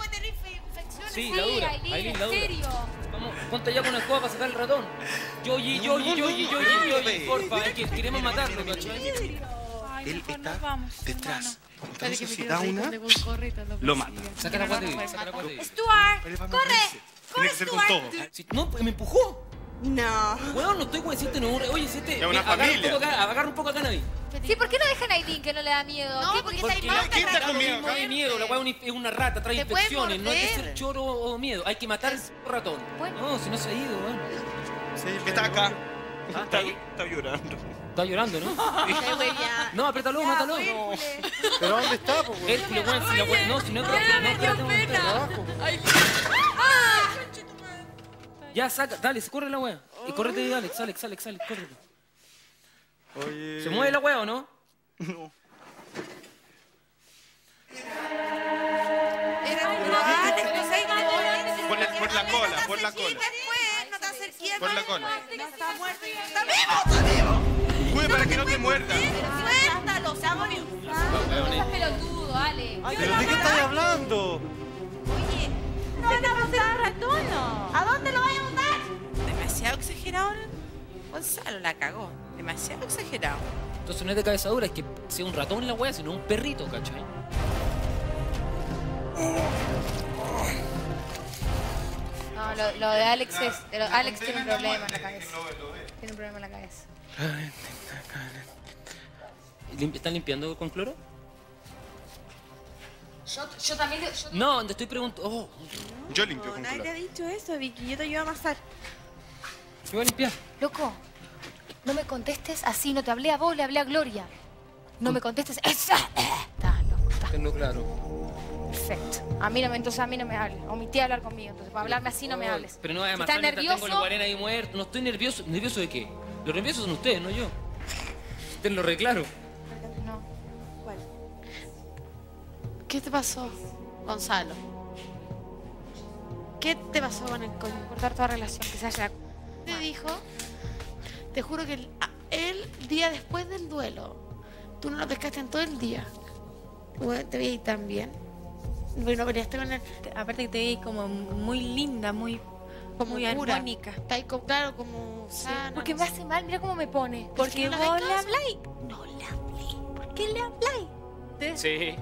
Sí, la dura, Aileen, Aileen, la en dura. serio. Vamos, ponte ya con el escoba para sacar el ratón. Yoyi, yoyi, yoyi, yoyi, yoyi, porfa, es que queremos matarlo, ¿cachai? Él está detrás. Espera que Entonces, me si quedo da así una, cuando voy corriendo, lo mata. Saca la guata de ahí, saca la guata de ahí. Stuart, corre. Tiene que ser con todo. Si- No, me empujó. No. Weón, no estoy con decirte no. Oye, si este. Es una eh, agarra familia. Un poco acá, agarra un poco acá, Navi. Sí, ¿por qué no dejan a Aileen que no le da miedo? No, ¿Qué- porque por está qué? ahí ¿Quién está Da con lo miedo mismo acá? de miedo, la weá es una rata, trae Te puede infecciones, no hay que morder. ser choro o miedo, hay que matar al ratón. Bueno. No, si no se ha ido, weón. Que está acá. Ah, Está, está llorando. Está llorando, ¿no? No, apriétalo, mátalo. ¿Pero dónde está, pues, weón? Hércules, weón, si la weá. No, si no es broma, no, espérate un momento. Ya, saca, dale, se corre la weá. Y córrete, Alex, Alex, Alex, Alex, córrete. Oye. ¿Se mueve la weá o no? No. Por la, por la cola, por la cola. No te acerques. Por la cola. No está muerto y está vivo, está vivo. Cuide para que no te muerda. Suéltalo, se va a morir. No seas pelotudo, Ale. ¿Pero de qué estás hablando? Oye, no van a botar ratón. ¿A dónde lo vayan a botar? Demasiado exagerado. Gonzalo la cagó. Demasiado exagerado. Entonces no es de cabeza dura, es que sea un ratón la weá, sino un perrito, ¿cachai? No, lo, lo de Alex es... lo- Alex tiene un problema en la cabeza. Tiene un problema en la cabeza. Limpi- ¿Están limpiando con cloro? Yo, yo también... le- yo- No, te estoy preguntando... Oh, Yo limpio con Nadie te ha cola. dicho eso, Vicky. Yo te ayudo a amasar. ¿qué voy a limpiar? Loco, no me contestes así. No te hablé a vos, le hablé a Gloria. No me contestes... ¡Esa! Está loco, está Tenlo claro. perfecto. A mí no me, entonces a mí no me hables. Omití hablar conmigo. Entonces para hablarme así no me hables. Pero no, además, si estás tengo nervioso... la guarena ahí muerto. No estoy nervioso. ¿Nervioso de qué? Los nerviosos son ustedes, no yo. Tenlo re claro. No. ¿Qué te pasó, Gonzalo? ¿Qué te pasó con el coño? Cortar toda relación, que se haya... Te dijo, te juro que el, a- el día después del duelo, tú no lo pescaste en todo el día. Bueno, te veías tan bien. Bueno, peleaste con él. Aparte que te vi como muy linda, muy, Como muy pura. armónica. Está ahí, co- claro, como sana. Porque me hace mal, mira cómo me pone. Porque no vos le hagas le caso. habláis. No le habléis. ¿Por qué le habláis? Sí.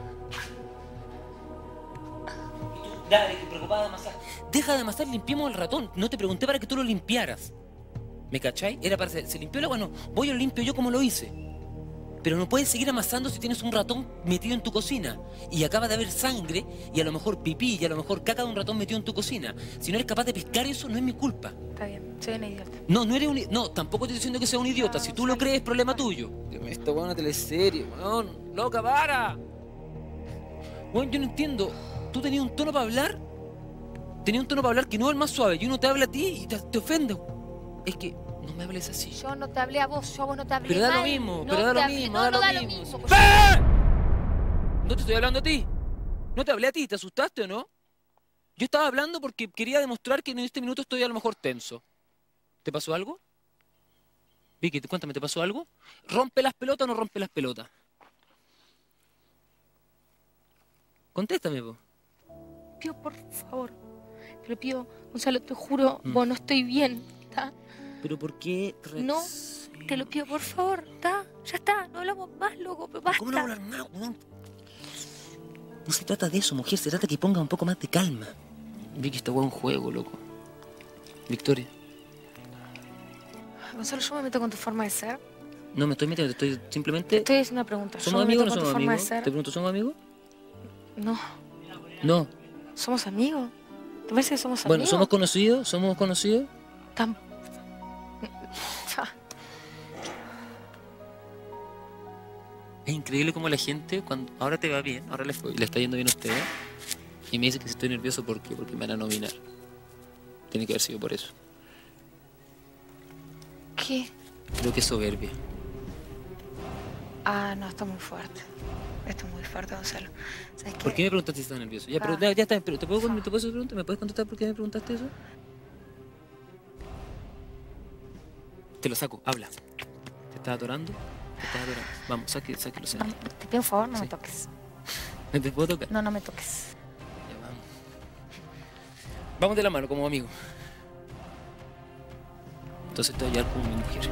Dale, que preocupada de amasar. Deja de amasar, limpiemos el ratón. No te pregunté para que tú lo limpiaras. ¿Me cachai? Era para... ¿Se limpió el agua? No. Voy y lo limpio yo como lo hice. Pero no puedes seguir amasando si tienes un ratón metido en tu cocina. Y acaba de haber sangre, y a lo mejor pipí, y a lo mejor caca de un ratón metido en tu cocina. Si no eres capaz de pescar eso, no es mi culpa. Está bien, soy una idiota. No, no eres un... i- No, tampoco estoy diciendo que sea un idiota. Si tú lo crees, es problema tuyo. Esta weón una teleserie, weón. ¡Loca, para! Weón, yo no entiendo. ¿Tú tenías un tono para hablar? Tenías un tono para hablar que no es el más suave. Y uno te habla a ti y te, te ofende. Es que no me hables así. Yo no te hablé a vos, yo a vos no te hablé Pero da lo mal. mismo, No pero da te lo hablé- mismo, no, da no lo da lo mismo. mismo. porque- ¡Ah! No te estoy hablando a ti. No te hablé a ti. ¿Te asustaste o no? Yo estaba hablando porque quería demostrar que en este minuto estoy a lo mejor tenso. ¿Te pasó algo? Vicky, cuéntame, ¿te pasó algo? ¿Rompe las pelotas o no rompe las pelotas? Contéstame, po. Pido, por favor. Te lo pido, Gonzalo, te juro, Mm. vos no estoy bien, ¿está? ¿Pero por qué? No, te lo pido, por favor, ¿está? Ya está, no hablamos más, loco, pero basta. ¿Cómo no hablar más, weón? No se trata de eso, mujer, se trata que ponga un poco más de calma. Vicky, esta weá es un juego, loco. Victoria. Gonzalo, yo me meto con tu forma de ser. No me estoy metiendo, estoy simplemente... Estoy haciendo una pregunta. ¿Somos Yo me amigos o meto no con tu somos forma de amigos? ser. Te pregunto, ¿somos amigos? No, No. ¿somos amigos? ¿Te parece que somos Bueno, amigos? ¿somos conocidos? ¿Somos conocidos? Tam- Es increíble cómo la gente, cuando ahora te va bien, ahora le, fue- le está yendo bien a usted, y me dice que si estoy nervioso, ¿por qué? Porque me van a nominar. Tiene que haber sido por eso. ¿Qué? Creo que es soberbia. Ah, no, está muy fuerte. Esto es muy fuerte, Gonzalo. ¿Sabes ¿Por qué me preguntaste si estás nervioso? Ya, pero Ah. ya, ya está, pero ¿te puedo, ¿te puedo hacer pregunta? ¿Me puedes contestar por qué me preguntaste eso? Te lo saco, habla. ¿Te estás atorando? Te estás atorando. Vamos, saque, sáquelo, sáquelo. Te pido un favor, no Sí. me toques. ¿No te puedo tocar? No, no me toques. Ya, vamos. Vamos de la mano como amigos. Entonces te voy a llevar como mi mujer.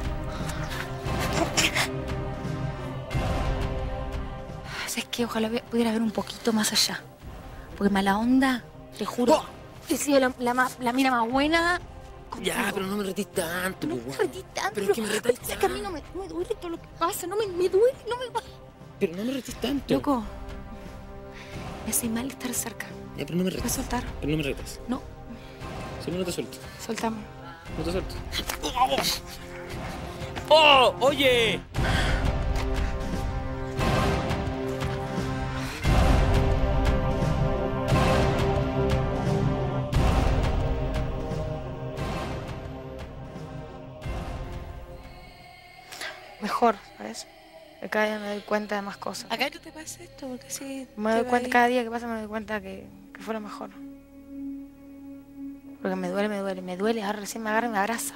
¿Sabes qué? Ojalá ve- pudiera ver un poquito más allá. Porque mala onda, te juro, ¡Oh! he sido la, la, más- la mina más buena. Ya, pero no me retís tanto, No pues, me weón. retí tanto, Pero es que me pero retáis sabes que a mí no me, no me duele todo lo que pasa, no me, me duele, no me... Pero no me retís tanto. Loco, me hace mal estar cerca. Ya, pero no me ¿Puedes retas. soltar? Pero no me retas. No. Solo no te suelto. Soltame. No te suelto. ¡Oh! ¡Oye! Mejor, ¿sabes? Que cada día me doy cuenta de más cosas. Acá no te pasa esto, porque sí. Me te doy va cuenta, ahí. cada día que pasa me doy cuenta que, que fue lo mejor. Porque me duele, me duele, me duele. Ahora recién me agarra y me abraza.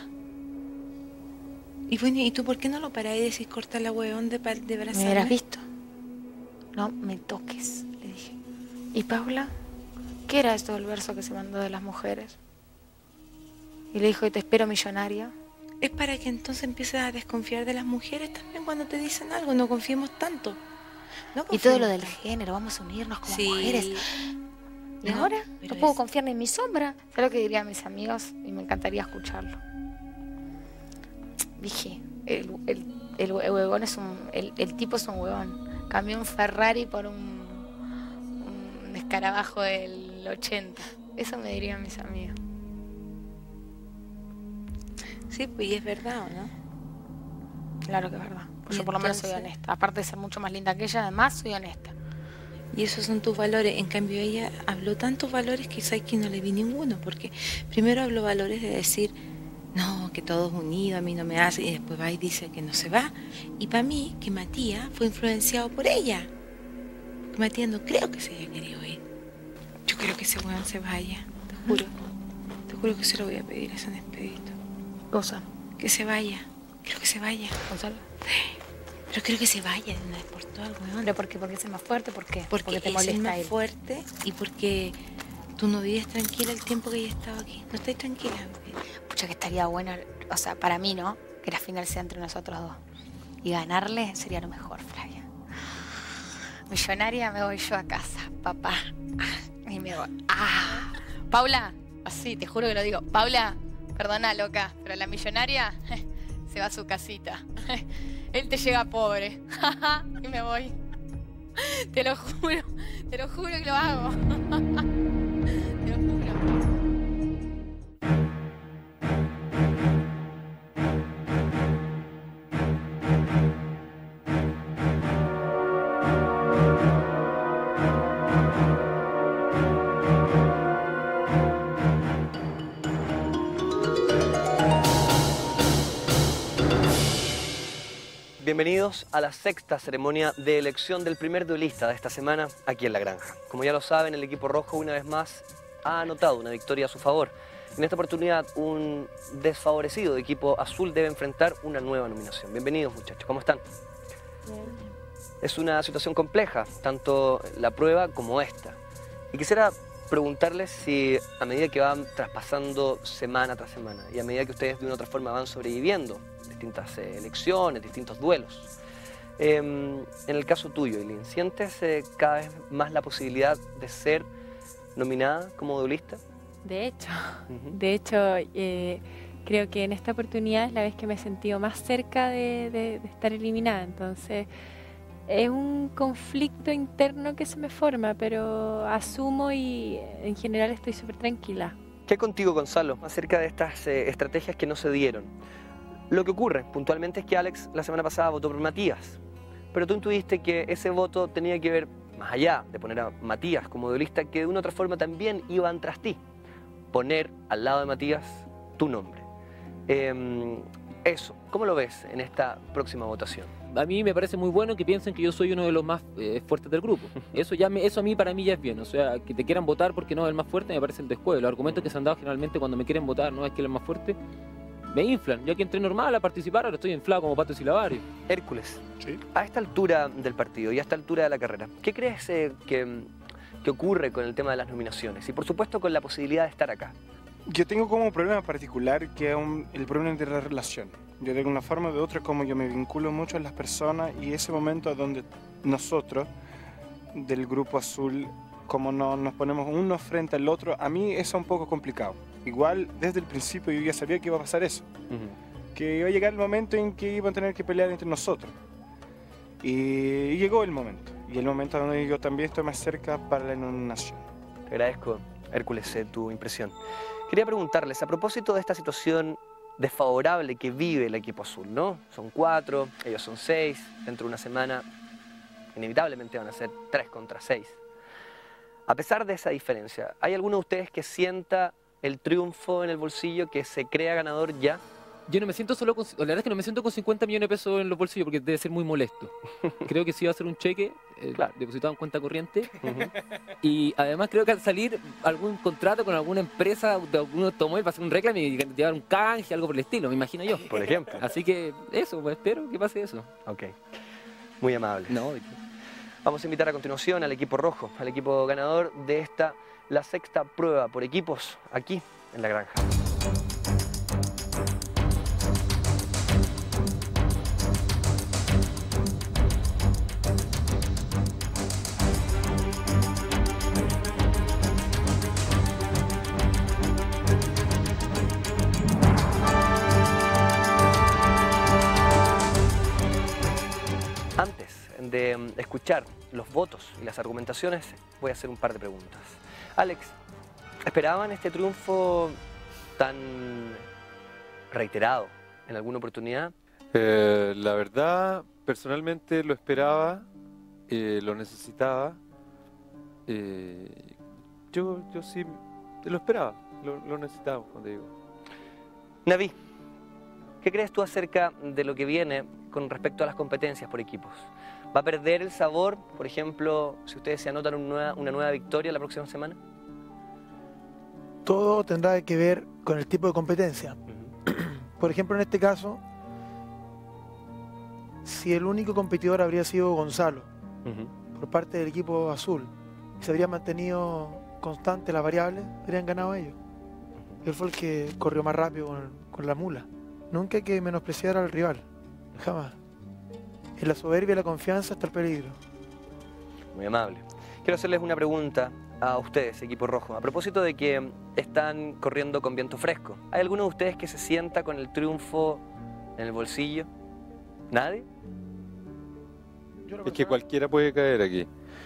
Y bueno, ¿y tú por qué no lo parás y decís corta la huevón de, pa- de ¿Me abrazarme? hubieras visto? No me toques, le dije. ¿Y Paula? ¿Qué era esto del verso que se mandó de las mujeres? Y le dijo que te espero millonaria. Es para que entonces empieces a desconfiar de las mujeres también cuando te dicen algo. No confiemos tanto. No Y todo lo confiemos del tanto. género, vamos a unirnos como Sí. mujeres. Y No, ahora pero no puedo es- confiar ni en mi sombra. ¿Sabes lo que dirían mis amigos? Y me encantaría escucharlo. Dije, el, el, el hue- huevón es un... El, el tipo es un huevón. Cambió un Ferrari por un, un escarabajo del ochenta. Eso me dirían mis amigos. Sí, pues y es verdad, ¿o no? Claro que es verdad. Pues Y yo por lo menos soy entonces- honesta. Aparte de ser mucho más linda que ella, además soy honesta. Y esos son tus valores. En cambio, ella habló tantos valores que sabes que no le vi ninguno. Porque primero habló valores de decir, no, que todos unidos, a mí no me hace. Y después va y dice que no se va. Y para mí, que Matías fue influenciado por ella. Porque Matías no creo que se haya querido ir. Yo creo que ese weón se vaya. Te juro. Te juro que se lo voy a pedir a San Expedito. Cosa. Que se vaya. Quiero que se vaya. Gonzalo. Pero quiero que se vaya de una vez por todas, weón. ¿Pero por qué? ¿Porque es el más fuerte? ¿Por qué? Porque, te es molesta el más él. fuerte y porque tú no vives tranquila el tiempo que ella estado aquí. No estás tranquila. Pucha, que estaría bueno, o sea, para mí, ¿no? Que la final sea entre nosotros dos. Y ganarle sería lo mejor, Flavia. Millonaria me voy yo a casa, papá. Y me voy. ¡Ah! Paula, así, te juro que lo digo. Paula, perdona, loca, pero la millonaria se va a su casita. Él te llega pobre. Y me voy. Te lo juro, te lo juro que lo hago. Te lo juro. Bienvenidos a la sexta ceremonia de elección del primer duelista de esta semana aquí en La Granja. Como ya lo saben, el equipo rojo una vez más ha anotado una victoria a su favor. En esta oportunidad, un desfavorecido equipo azul debe enfrentar una nueva nominación. Bienvenidos, muchachos. ¿Cómo están? Es una situación compleja, tanto la prueba como esta. Y quisiera preguntarles si a medida que van traspasando semana tras semana y a medida que ustedes de una u otra forma van sobreviviendo distintas eh, elecciones, distintos duelos, eh, en el caso tuyo, Eileen, ¿sientes eh, cada vez más la posibilidad de ser nominada como duelista? De hecho, uh-huh. de hecho eh, creo que en esta oportunidad es la vez que me he sentido más cerca de, de, de estar eliminada, entonces es un conflicto interno que se me forma, pero asumo y en general estoy súper tranquila. ¿Qué contigo, Gonzalo, acerca de estas eh, estrategias que no se dieron? Lo que ocurre puntualmente es que Alex la semana pasada votó por Matías, pero tú intuiste que ese voto tenía que ver, más allá de poner a Matías como duelista, que de una u otra forma también iban tras ti, poner al lado de Matías tu nombre. Eh, eso, ¿cómo lo ves en esta próxima votación? A mí me parece muy bueno que piensen que yo soy uno de los más eh, fuertes del grupo. Eso ya me, eso a mí para mí ya es bien. O sea, que te quieran votar porque no es el más fuerte me parece el descuido. Los argumentos que se han dado generalmente cuando me quieren votar no es que él es el más fuerte, me inflan. Yo aquí entré normal a participar, ahora estoy inflado como pato silabario. Hércules, ¿sí? A esta altura del partido y a esta altura de la carrera, ¿qué crees eh, que, que ocurre con el tema de las nominaciones? Y por supuesto con la posibilidad de estar acá. Yo tengo como problema particular que es un, el problema de la relación. Yo de una forma o de otra como yo me vinculo mucho a las personas y ese momento donde nosotros del grupo azul como no, nos ponemos uno frente al otro, a mí eso es un poco complicado. Igual desde el principio yo ya sabía que iba a pasar eso, uh-huh. que iba a llegar el momento en que iban a tener que pelear entre nosotros y, y llegó el momento y el momento donde yo también estoy más cerca para la nominación. Te agradezco, Hércules, eh, tu impresión. Quería preguntarles, a propósito de esta situación desfavorable que vive el equipo azul, ¿no? Son cuatro, ellos son seis, dentro de una semana inevitablemente van a ser tres contra seis. A pesar de esa diferencia, ¿hay alguno de ustedes que sienta el triunfo en el bolsillo, que se crea ganador ya? Yo no me siento solo con, la verdad es que no me siento con cincuenta millones de pesos en los bolsillos porque debe ser muy molesto. Creo que sí va a ser un cheque eh, claro. depositado en cuenta corriente. Uh-huh. Y además creo que al salir algún contrato con alguna empresa de algún automóvil va a ser un reclamo y llevar un canje, algo por el estilo, me imagino yo. Por ejemplo. Así que eso, pues espero que pase eso. Ok, muy amable. No. Vamos a invitar a continuación al equipo rojo, al equipo ganador de esta, la sexta prueba por equipos, aquí en La Granja. De escuchar los votos y las argumentaciones, voy a hacer un par de preguntas. Alex, ¿esperaban este triunfo tan reiterado en alguna oportunidad? Eh, la verdad, personalmente lo esperaba, eh, lo necesitaba. Eh, yo, yo sí lo esperaba, lo, lo necesitaba, como te digo. Naví, ¿qué crees tú acerca de lo que viene con respecto a las competencias por equipos? ¿Va a perder el sabor, por ejemplo, si ustedes se anotan una nueva, una nueva victoria la próxima semana? Todo tendrá que ver con el tipo de competencia. Uh-huh. Por ejemplo, en este caso, si el único competidor habría sido Gonzalo, uh-huh. por parte del equipo azul, y se habrían mantenido constantes las variables, habrían ganado ellos. Uh-huh. Él fue el que corrió más rápido con, con la mula. Nunca hay que menospreciar al rival, jamás. En la soberbia y la confianza está el peligro. Muy amable. Quiero hacerles una pregunta a ustedes, equipo rojo. A propósito de que están corriendo con viento fresco, ¿hay alguno de ustedes que se sienta con el triunfo en el bolsillo? ¿Nadie? Es que cualquiera puede caer aquí.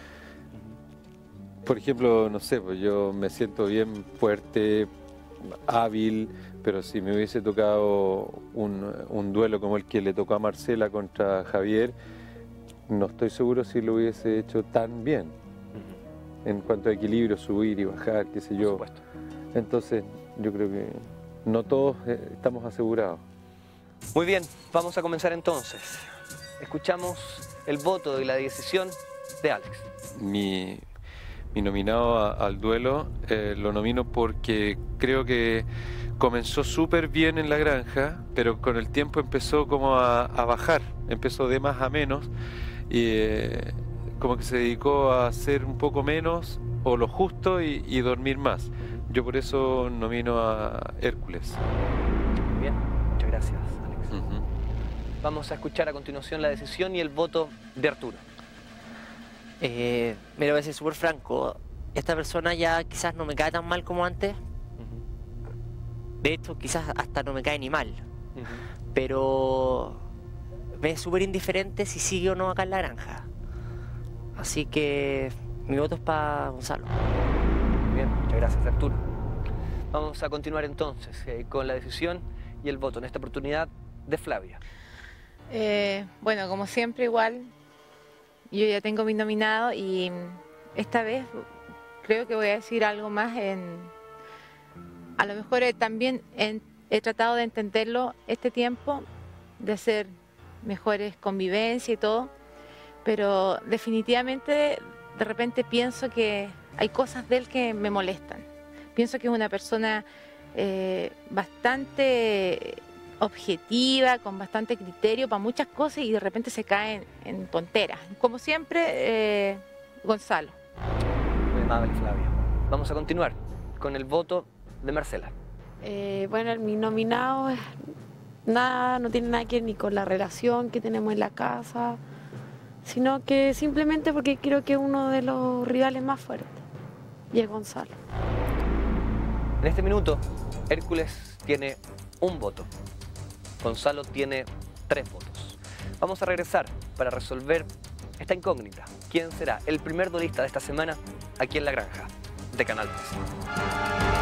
Por ejemplo, no sé, pues yo me siento bien fuerte, hábil, pero si me hubiese tocado un, un duelo como el que le tocó a Marcela contra Javier, no estoy seguro si lo hubiese hecho tan bien. Uh-huh. En cuanto a equilibrio, subir y bajar, qué sé yo. Por supuesto. Entonces, yo creo que no todos eh, estamos asegurados. Muy bien, vamos a comenzar entonces. Escuchamos el voto y la decisión de Alex. Mi, mi nominado a- al duelo, eh, lo nomino porque creo que comenzó súper bien en la granja, pero con el tiempo empezó como a, a bajar, empezó de más a menos y eh, como que se dedicó a hacer un poco menos o lo justo y, y dormir más. Yo por eso nomino a Hércules. Bien, muchas gracias, Alex. Vamos a escuchar a continuación la decisión y el voto de Arturo. Eh, mira, voy a ser súper franco. Esta persona ya quizás no me cae tan mal como antes. De hecho, quizás hasta no me cae ni mal. Pero me es súper indiferente si sigue o no acá en la granja. Así que mi voto es para Gonzalo. Bien, muchas gracias, Arturo. Vamos a continuar entonces eh, con la decisión y el voto, en esta oportunidad, de Flavia. Eh, bueno, como siempre igual, yo ya tengo mi nominado y esta vez creo que voy a decir algo más en... A lo mejor eh, también en- he tratado de entenderlo este tiempo, de hacer mejores convivencias y todo, pero definitivamente de repente pienso que hay cosas de él que me molestan. Pienso que es una persona eh, bastante objetiva, con bastante criterio para muchas cosas y de repente se cae en, en tonteras. Como siempre, eh, Gonzalo. Muy amable, Flavia. Vamos a continuar con el voto de Marcela. Eh, bueno, mi nominado es nada, no tiene nada que ver ni con la relación que tenemos en la casa, sino que simplemente porque creo que es uno de los rivales más fuertes, y es Gonzalo. En este minuto, Hércules tiene un voto. Gonzalo tiene tres votos. Vamos a regresar para resolver esta incógnita. ¿Quién será el primer duelista de esta semana aquí en La Granja de Canal tres?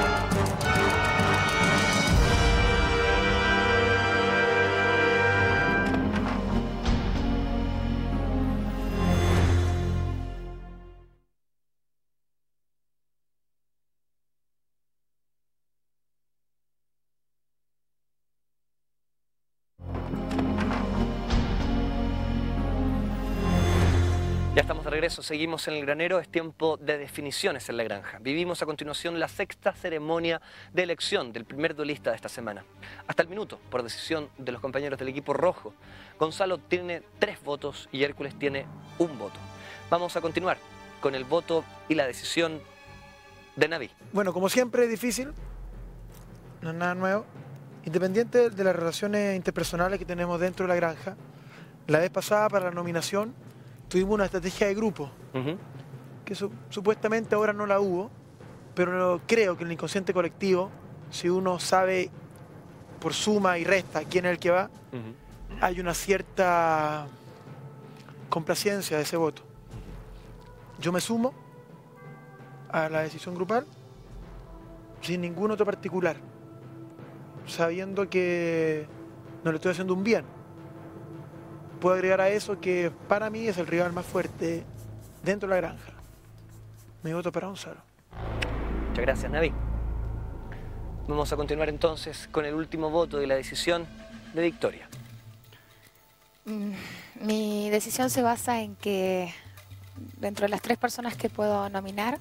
Ya estamos de regreso, seguimos en el granero, es tiempo de definiciones en La Granja. Vivimos a continuación la sexta ceremonia de elección del primer duelista de esta semana. Hasta el minuto, por decisión de los compañeros del equipo rojo, Gonzalo tiene tres votos y Hércules tiene un voto. Vamos a continuar con el voto y la decisión de Naví. Bueno, como siempre es difícil, no es nada nuevo. Independiente de las relaciones interpersonales que tenemos dentro de la granja, la vez pasada para la nominación tuvimos una estrategia de grupo, que su- supuestamente ahora no la hubo, pero creo que en el inconsciente colectivo, si uno sabe por suma y resta quién es el que va, hay una cierta complacencia de ese voto. Yo me sumo a la decisión grupal sin ningún otro particular, sabiendo que no le estoy haciendo un bien. Puedo agregar a eso que para mí es el rival más fuerte dentro de la granja. Mi voto para Gonzalo. Muchas gracias, Naví. Vamos a continuar entonces con el último voto y la decisión de Victoria. Mm, Mi decisión se basa en que dentro de las tres personas que puedo nominar,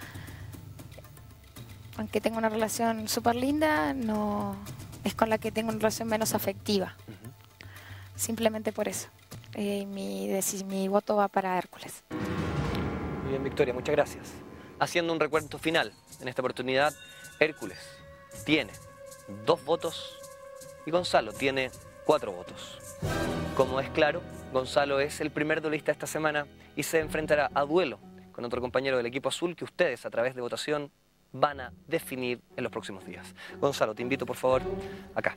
aunque tengo una relación súper linda, no es con la que tengo una relación menos afectiva. Simplemente por eso. Eh, mi, deci- mi voto va para Hércules. Muy bien, Victoria, muchas gracias. Haciendo un recuento final, en esta oportunidad, Hércules tiene dos votos y Gonzalo tiene cuatro votos. Como es claro, Gonzalo es el primer duelista esta semana y se enfrentará a duelo con otro compañero del equipo azul que ustedes, a través de votación, van a definir en los próximos días. Gonzalo, te invito, por favor, acá.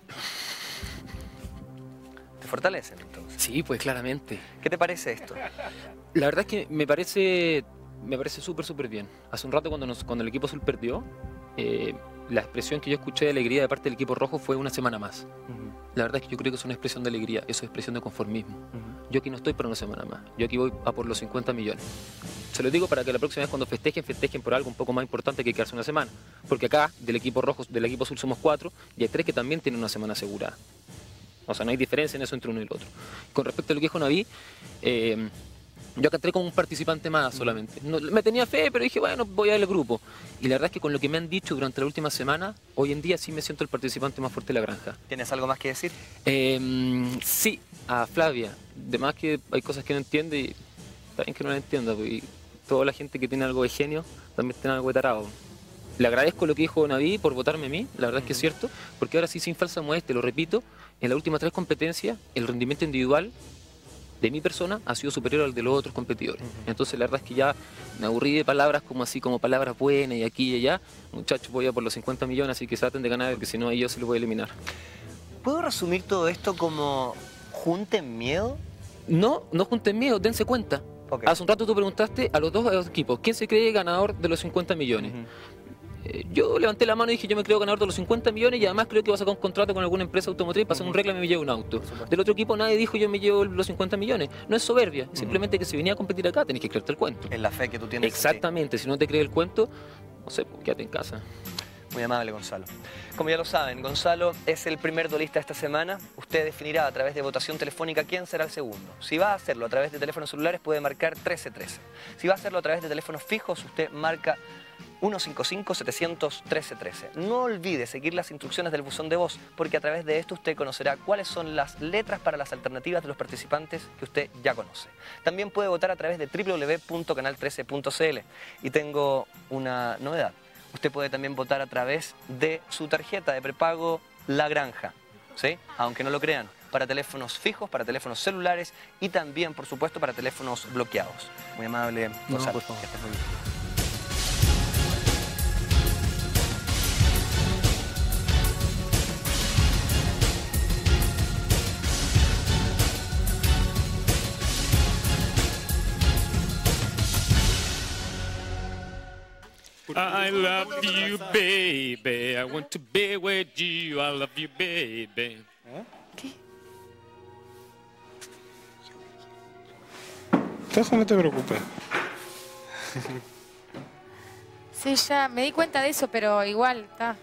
¿Te fortalecen, entonces? Sí, pues claramente. ¿Qué te parece esto? La verdad es que me parece me parece súper, súper bien. Hace un rato cuando, nos, cuando el equipo azul perdió, eh, la expresión que yo escuché de alegría de parte del equipo rojo fue una semana más. La verdad es que yo creo que es una expresión de alegría, eso es expresión de conformismo. Yo aquí no estoy para una semana más, yo aquí voy a por los cincuenta millones. Se lo digo para que la próxima vez cuando festejen, festejen por algo un poco más importante que quedarse una semana. Porque acá, del equipo rojo, del equipo azul somos cuatro y hay tres que también tienen una semana asegurada. O sea, no hay diferencia en eso entre uno y el otro. Con respecto a lo que dijo Naví, eh, Yo acá entré como un participante más solamente. No, me tenía fe, pero dije, bueno, voy a ver el grupo. Y la verdad es que con lo que me han dicho durante la última semana, hoy en día sí me siento el participante más fuerte de la granja. ¿Tienes algo más que decir? Eh, sí, a Flavia. De más que hay cosas que no entiende y está bien que no las entienda. Y toda la gente que tiene algo de genio también tiene algo de tarado. Le agradezco lo que dijo Naví por votarme a mí, la verdad es que es cierto, porque ahora sí, sin falsa modestia, lo repito, en las últimas tres competencias, el rendimiento individual de mi persona ha sido superior al de los otros competidores. Uh-huh. Entonces la verdad es que ya me aburrí de palabras como así, como palabras buenas y aquí y allá. Muchachos, voy a por los cincuenta millones, así que traten de ganar, porque si no, ahí yo se los voy a eliminar. ¿Puedo resumir todo esto como junten miedo? No, no junten miedo, dense cuenta. Okay. Hace un rato tú preguntaste a los dos, a los equipos, ¿quién se cree ganador de los cincuenta millones? Uh-huh. eh, yo levanté la mano y dije, yo me creo ganador de los cincuenta millones y además creo que vas a sacar un contrato con alguna empresa automotriz para hacer un reclamo y me llevo un auto. Del otro equipo nadie dijo, yo me llevo los cincuenta millones. No es soberbia, uh-huh. simplemente que si venía a competir acá tenés que creerte el cuento. En la fe que tú tienes. Exactamente, si no te crees el cuento, no sé, pues, quédate en casa. Muy amable, Gonzalo. Como ya lo saben, Gonzalo es el primer duelista esta semana. Usted definirá a través de votación telefónica quién será el segundo. Si va a hacerlo a través de teléfonos celulares, puede marcar trece trece. Si va a hacerlo a través de teléfonos fijos, usted marca uno cinco cinco, setecientos, trece trece. No olvide seguir las instrucciones del buzón de voz, porque a través de esto usted conocerá cuáles son las letras para las alternativas de los participantes que usted ya conoce. También puede votar a través de doble u doble u doble u punto canal trece punto c l. Y tengo una novedad. Usted puede también votar a través de su tarjeta de prepago La Granja, ¿sí? Aunque no lo crean, para teléfonos fijos, para teléfonos celulares y también, por supuesto, para teléfonos bloqueados. Muy amable, Gonzalo. No, por favor. Que estés muy bien. I love you, baby. I want to be with you. I love you, baby. ¿Qué? Entonces no te preocupes. Sí, ya me di cuenta de eso, pero igual, está.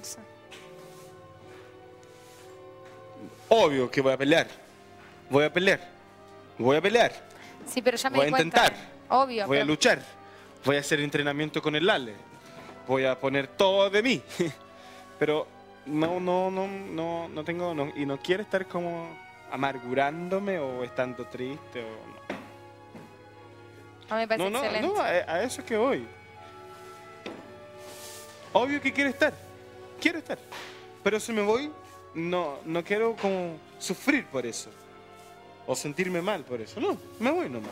Obvio que voy a pelear. Voy a pelear. Voy a pelear. Sí, pero ya me voy di a cuenta. intentar. Obvio. Voy pero... a luchar. Voy a hacer entrenamiento con el Lale. Voy a poner todo de mí. Pero no, no, no, no, no tengo, no, y no quiero estar como amargurándome o estando triste o no. A mí me parece no, no, excelente. no, a, a eso es que voy. Obvio que quiero estar. Quiero estar. Pero si me voy, no, no quiero como sufrir por eso. O sentirme mal por eso. No, me voy nomás.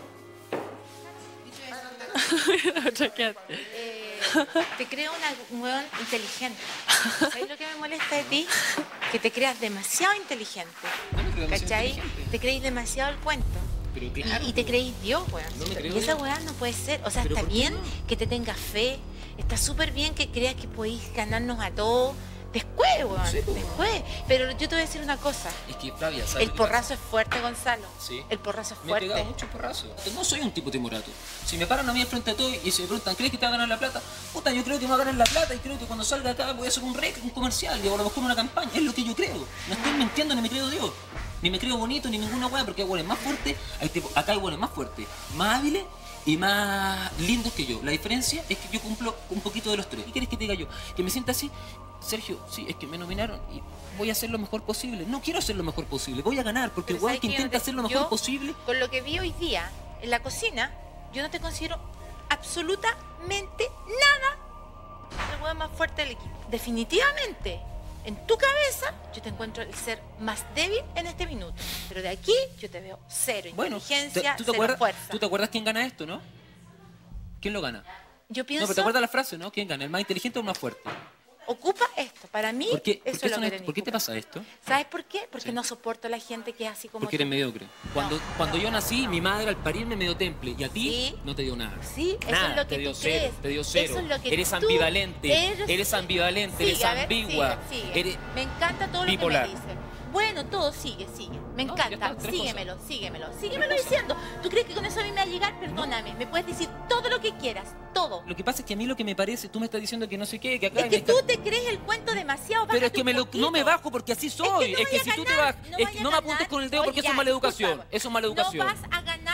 eh, te creo una hueón inteligente. ¿Sabes lo que me molesta de ti? Que te creas demasiado inteligente. ¿Cachai? Te creéis demasiado el cuento. Pero claro, y, y te creéis Dios, weón. No me creo y esa Dios. weá no puede ser. O sea, está bien no? que te tengas fe. Está súper bien que creas que podéis ganarnos a todos. Después, weón. Sí, pues, después. Pero yo te voy a decir una cosa. Es que Flavia, ¿sabes? El porrazo es fuerte, Gonzalo. Sí. El porrazo es Me fuerte. he pegado mucho porrazo. No soy un tipo timorato. Si me paran a mí al frente de todo y se me preguntan, ¿crees que te va a ganar la plata? Puta, yo creo que me va a ganar la plata y creo que cuando salga acá voy a hacer un rec, un comercial y a lo mejor una campaña. Es lo que yo creo. No estoy mintiendo ni me creo Dios. Ni me creo bonito ni ninguna weá, porque hay hueones más fuertes. Hay tipo, acá hay hueones más fuertes, más hábiles y más lindos que yo. La diferencia es que yo cumplo un poquito de los tres. ¿Qué quieres que te diga yo? Que me sienta así. Sergio, sí, es que me nominaron y voy a hacer lo mejor posible. No quiero hacer lo mejor posible, voy a ganar, porque el weón que intenta hacer lo mejor yo, posible... Con lo que vi hoy día en la cocina, yo no te considero absolutamente nada el weón más fuerte del equipo. Definitivamente, en tu cabeza, yo te encuentro el ser más débil en este minuto. Pero de aquí, yo te veo cero bueno, inteligencia, ¿tú te cero acuerdas, fuerza. ¿Tú te acuerdas quién gana esto, no? ¿Quién lo gana? Yo pienso... No, pero ¿te acuerdas la frase, no? ¿Quién gana? ¿El más inteligente o el más fuerte? Ocupa esto. Para mí, ¿Por qué, eso ¿por qué, es lo que son- tenés ¿por qué que te pasa esto? ¿Sabes por qué? Porque Sí. no soporto a la gente que es así como Porque eres tú. mediocre. Cuando, cuando yo nací, mi madre al parirme me dio temple y a ti Sí. no te dio nada. Sí, eso Nada, es lo que te dio tú cero, crees. te dio cero. Eso es lo que eres tú ambivalente, eres- eres ambivalente, eres Sigue, a ver, ambigua, sigue, sigue. eres Me encanta todo bipolar. lo que me dices. Bueno, todo sigue, sigue. Me No, ya encanta. está, tres síguemelo, síguemelo. Síguemelo Tres cosas. diciendo. ¿Tú crees que con eso a mí me va a llegar? Perdóname. Me puedes decir todo lo que quieras. Todo. Lo que pasa es que a mí lo que me parece, tú me estás diciendo que no sé qué, que acá... Es y que me está- tú te crees el cuento demasiado. Pero es bájate que me un lo, poquito. no me bajo porque así soy. no Es que, vaya si a tú te ganar, vas, no es que vaya no a me apuntes ganar. con el dedo porque Oye, eso es mala educación. escúchame. Eso es mala educación. No vas a ganar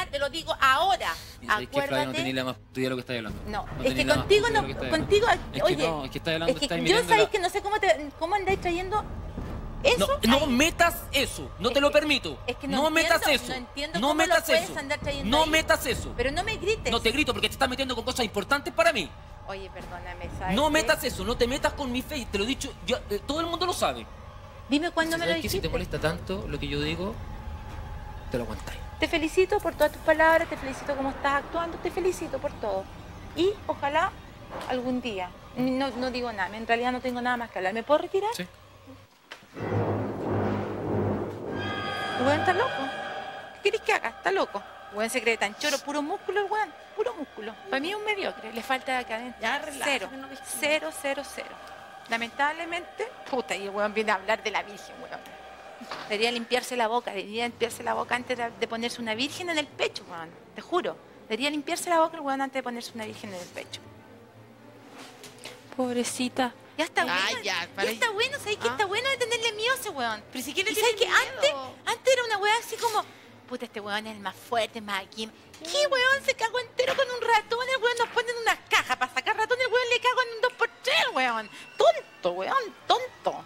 te lo digo ahora. Y sabéis que, Flavia, no Acuérdate. tenía la más puta idea de lo que estáis hablando. No, No es que tenía la más contigo puta idea de no, lo que estáis contigo, hablando. Es que oye, no, es que estáis hablando, es que estáis yo metiendo sabéis la- que no sé cómo, te, cómo andáis trayendo eso. No, no metas eso, no te lo permito. Es que no no, metas entiendo, eso. no entiendo No cómo metas lo puedes eso. andar trayendo No ahí. metas eso. Pero no me grites. No te grito porque te estás metiendo con cosas importantes para mí. Oye, perdóname, ¿sabes No qué? metas eso, no te metas con mi fe. Te lo he dicho, yo- eh, todo el mundo lo sabe. Dime cuándo me lo ¿Sabes qué? Si dijiste. te molesta tanto lo que yo digo, te lo aguantáis. Te felicito por todas tus palabras, te felicito cómo estás actuando, te felicito por todo. Y ojalá algún día, no, no digo nada, en realidad no tengo nada más que hablar. ¿Me puedo retirar? Sí. El weón está loco. ¿Qué querés que haga? Está loco. El weón se cree tan choro, puro músculo el weón, puro músculo. Para mí es un mediocre, le falta acá adentro. Ya, relájate, Cero, no ves- cero, cero, cero. Lamentablemente, puta, y el weón viene a hablar de la Virgen, weón. Debería limpiarse la boca, debería limpiarse la boca antes de, de ponerse una virgen en el pecho, weón. Te juro. Debería limpiarse la boca el weón antes de ponerse una virgen en el pecho. Pobrecita. Ya está Ay, bueno. ya, Ya, para- está bueno, ¿sabes qué? Ah. Está bueno de tenerle miedo a ese weón. Pero si quiere ¿Y sabes tiene que antes, miedo. antes era una weá así como, puta, este weón es el más fuerte, más aquí. ¿Qué weón se cagó entero con un ratón? El weón nos pone en una caja para sacar ratón, el weón le cago en un dos por tres, weón. Tonto, weón, tonto.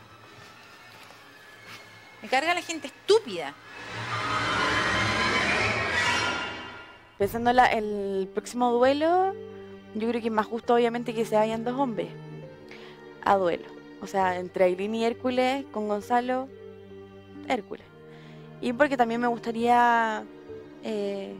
Me carga la gente estúpida. Pensando en la- el próximo duelo, yo creo que es más justo obviamente que se vayan dos hombres a duelo. O sea, entre Aileen y Hércules, con Gonzalo, Hércules. Y porque también me gustaría eh,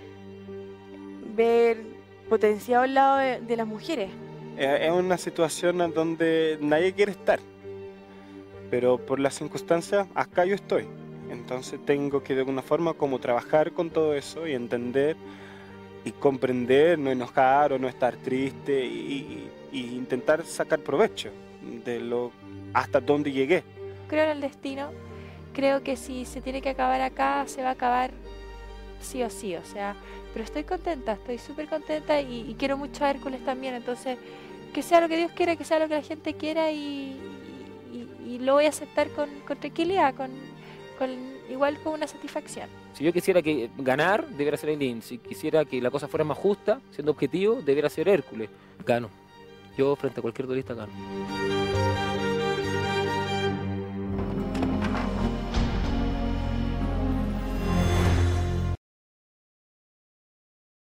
ver potenciado el lado de, de las mujeres. Eh, Es una situación en donde nadie quiere estar, pero por las circunstancias acá yo estoy. Entonces tengo que de alguna forma como trabajar con todo eso y entender y comprender, no enojar o no estar triste y, y- y intentar sacar provecho de lo hasta donde llegué. Creo en el destino. Creo que si se tiene que acabar acá, se va a acabar sí o sí. O sea, pero estoy contenta, estoy súper contenta y, y quiero mucho a Hércules también. Entonces, que sea lo que Dios quiera, que sea lo que la gente quiera y, y- y lo voy a aceptar con, con tranquilidad, con, con igual con una satisfacción. Si yo quisiera que ganar, debiera ser Aileen. Si quisiera que la cosa fuera más justa, siendo objetivo, debiera ser Hércules. Gano. Yo frente a cualquier duelista gano.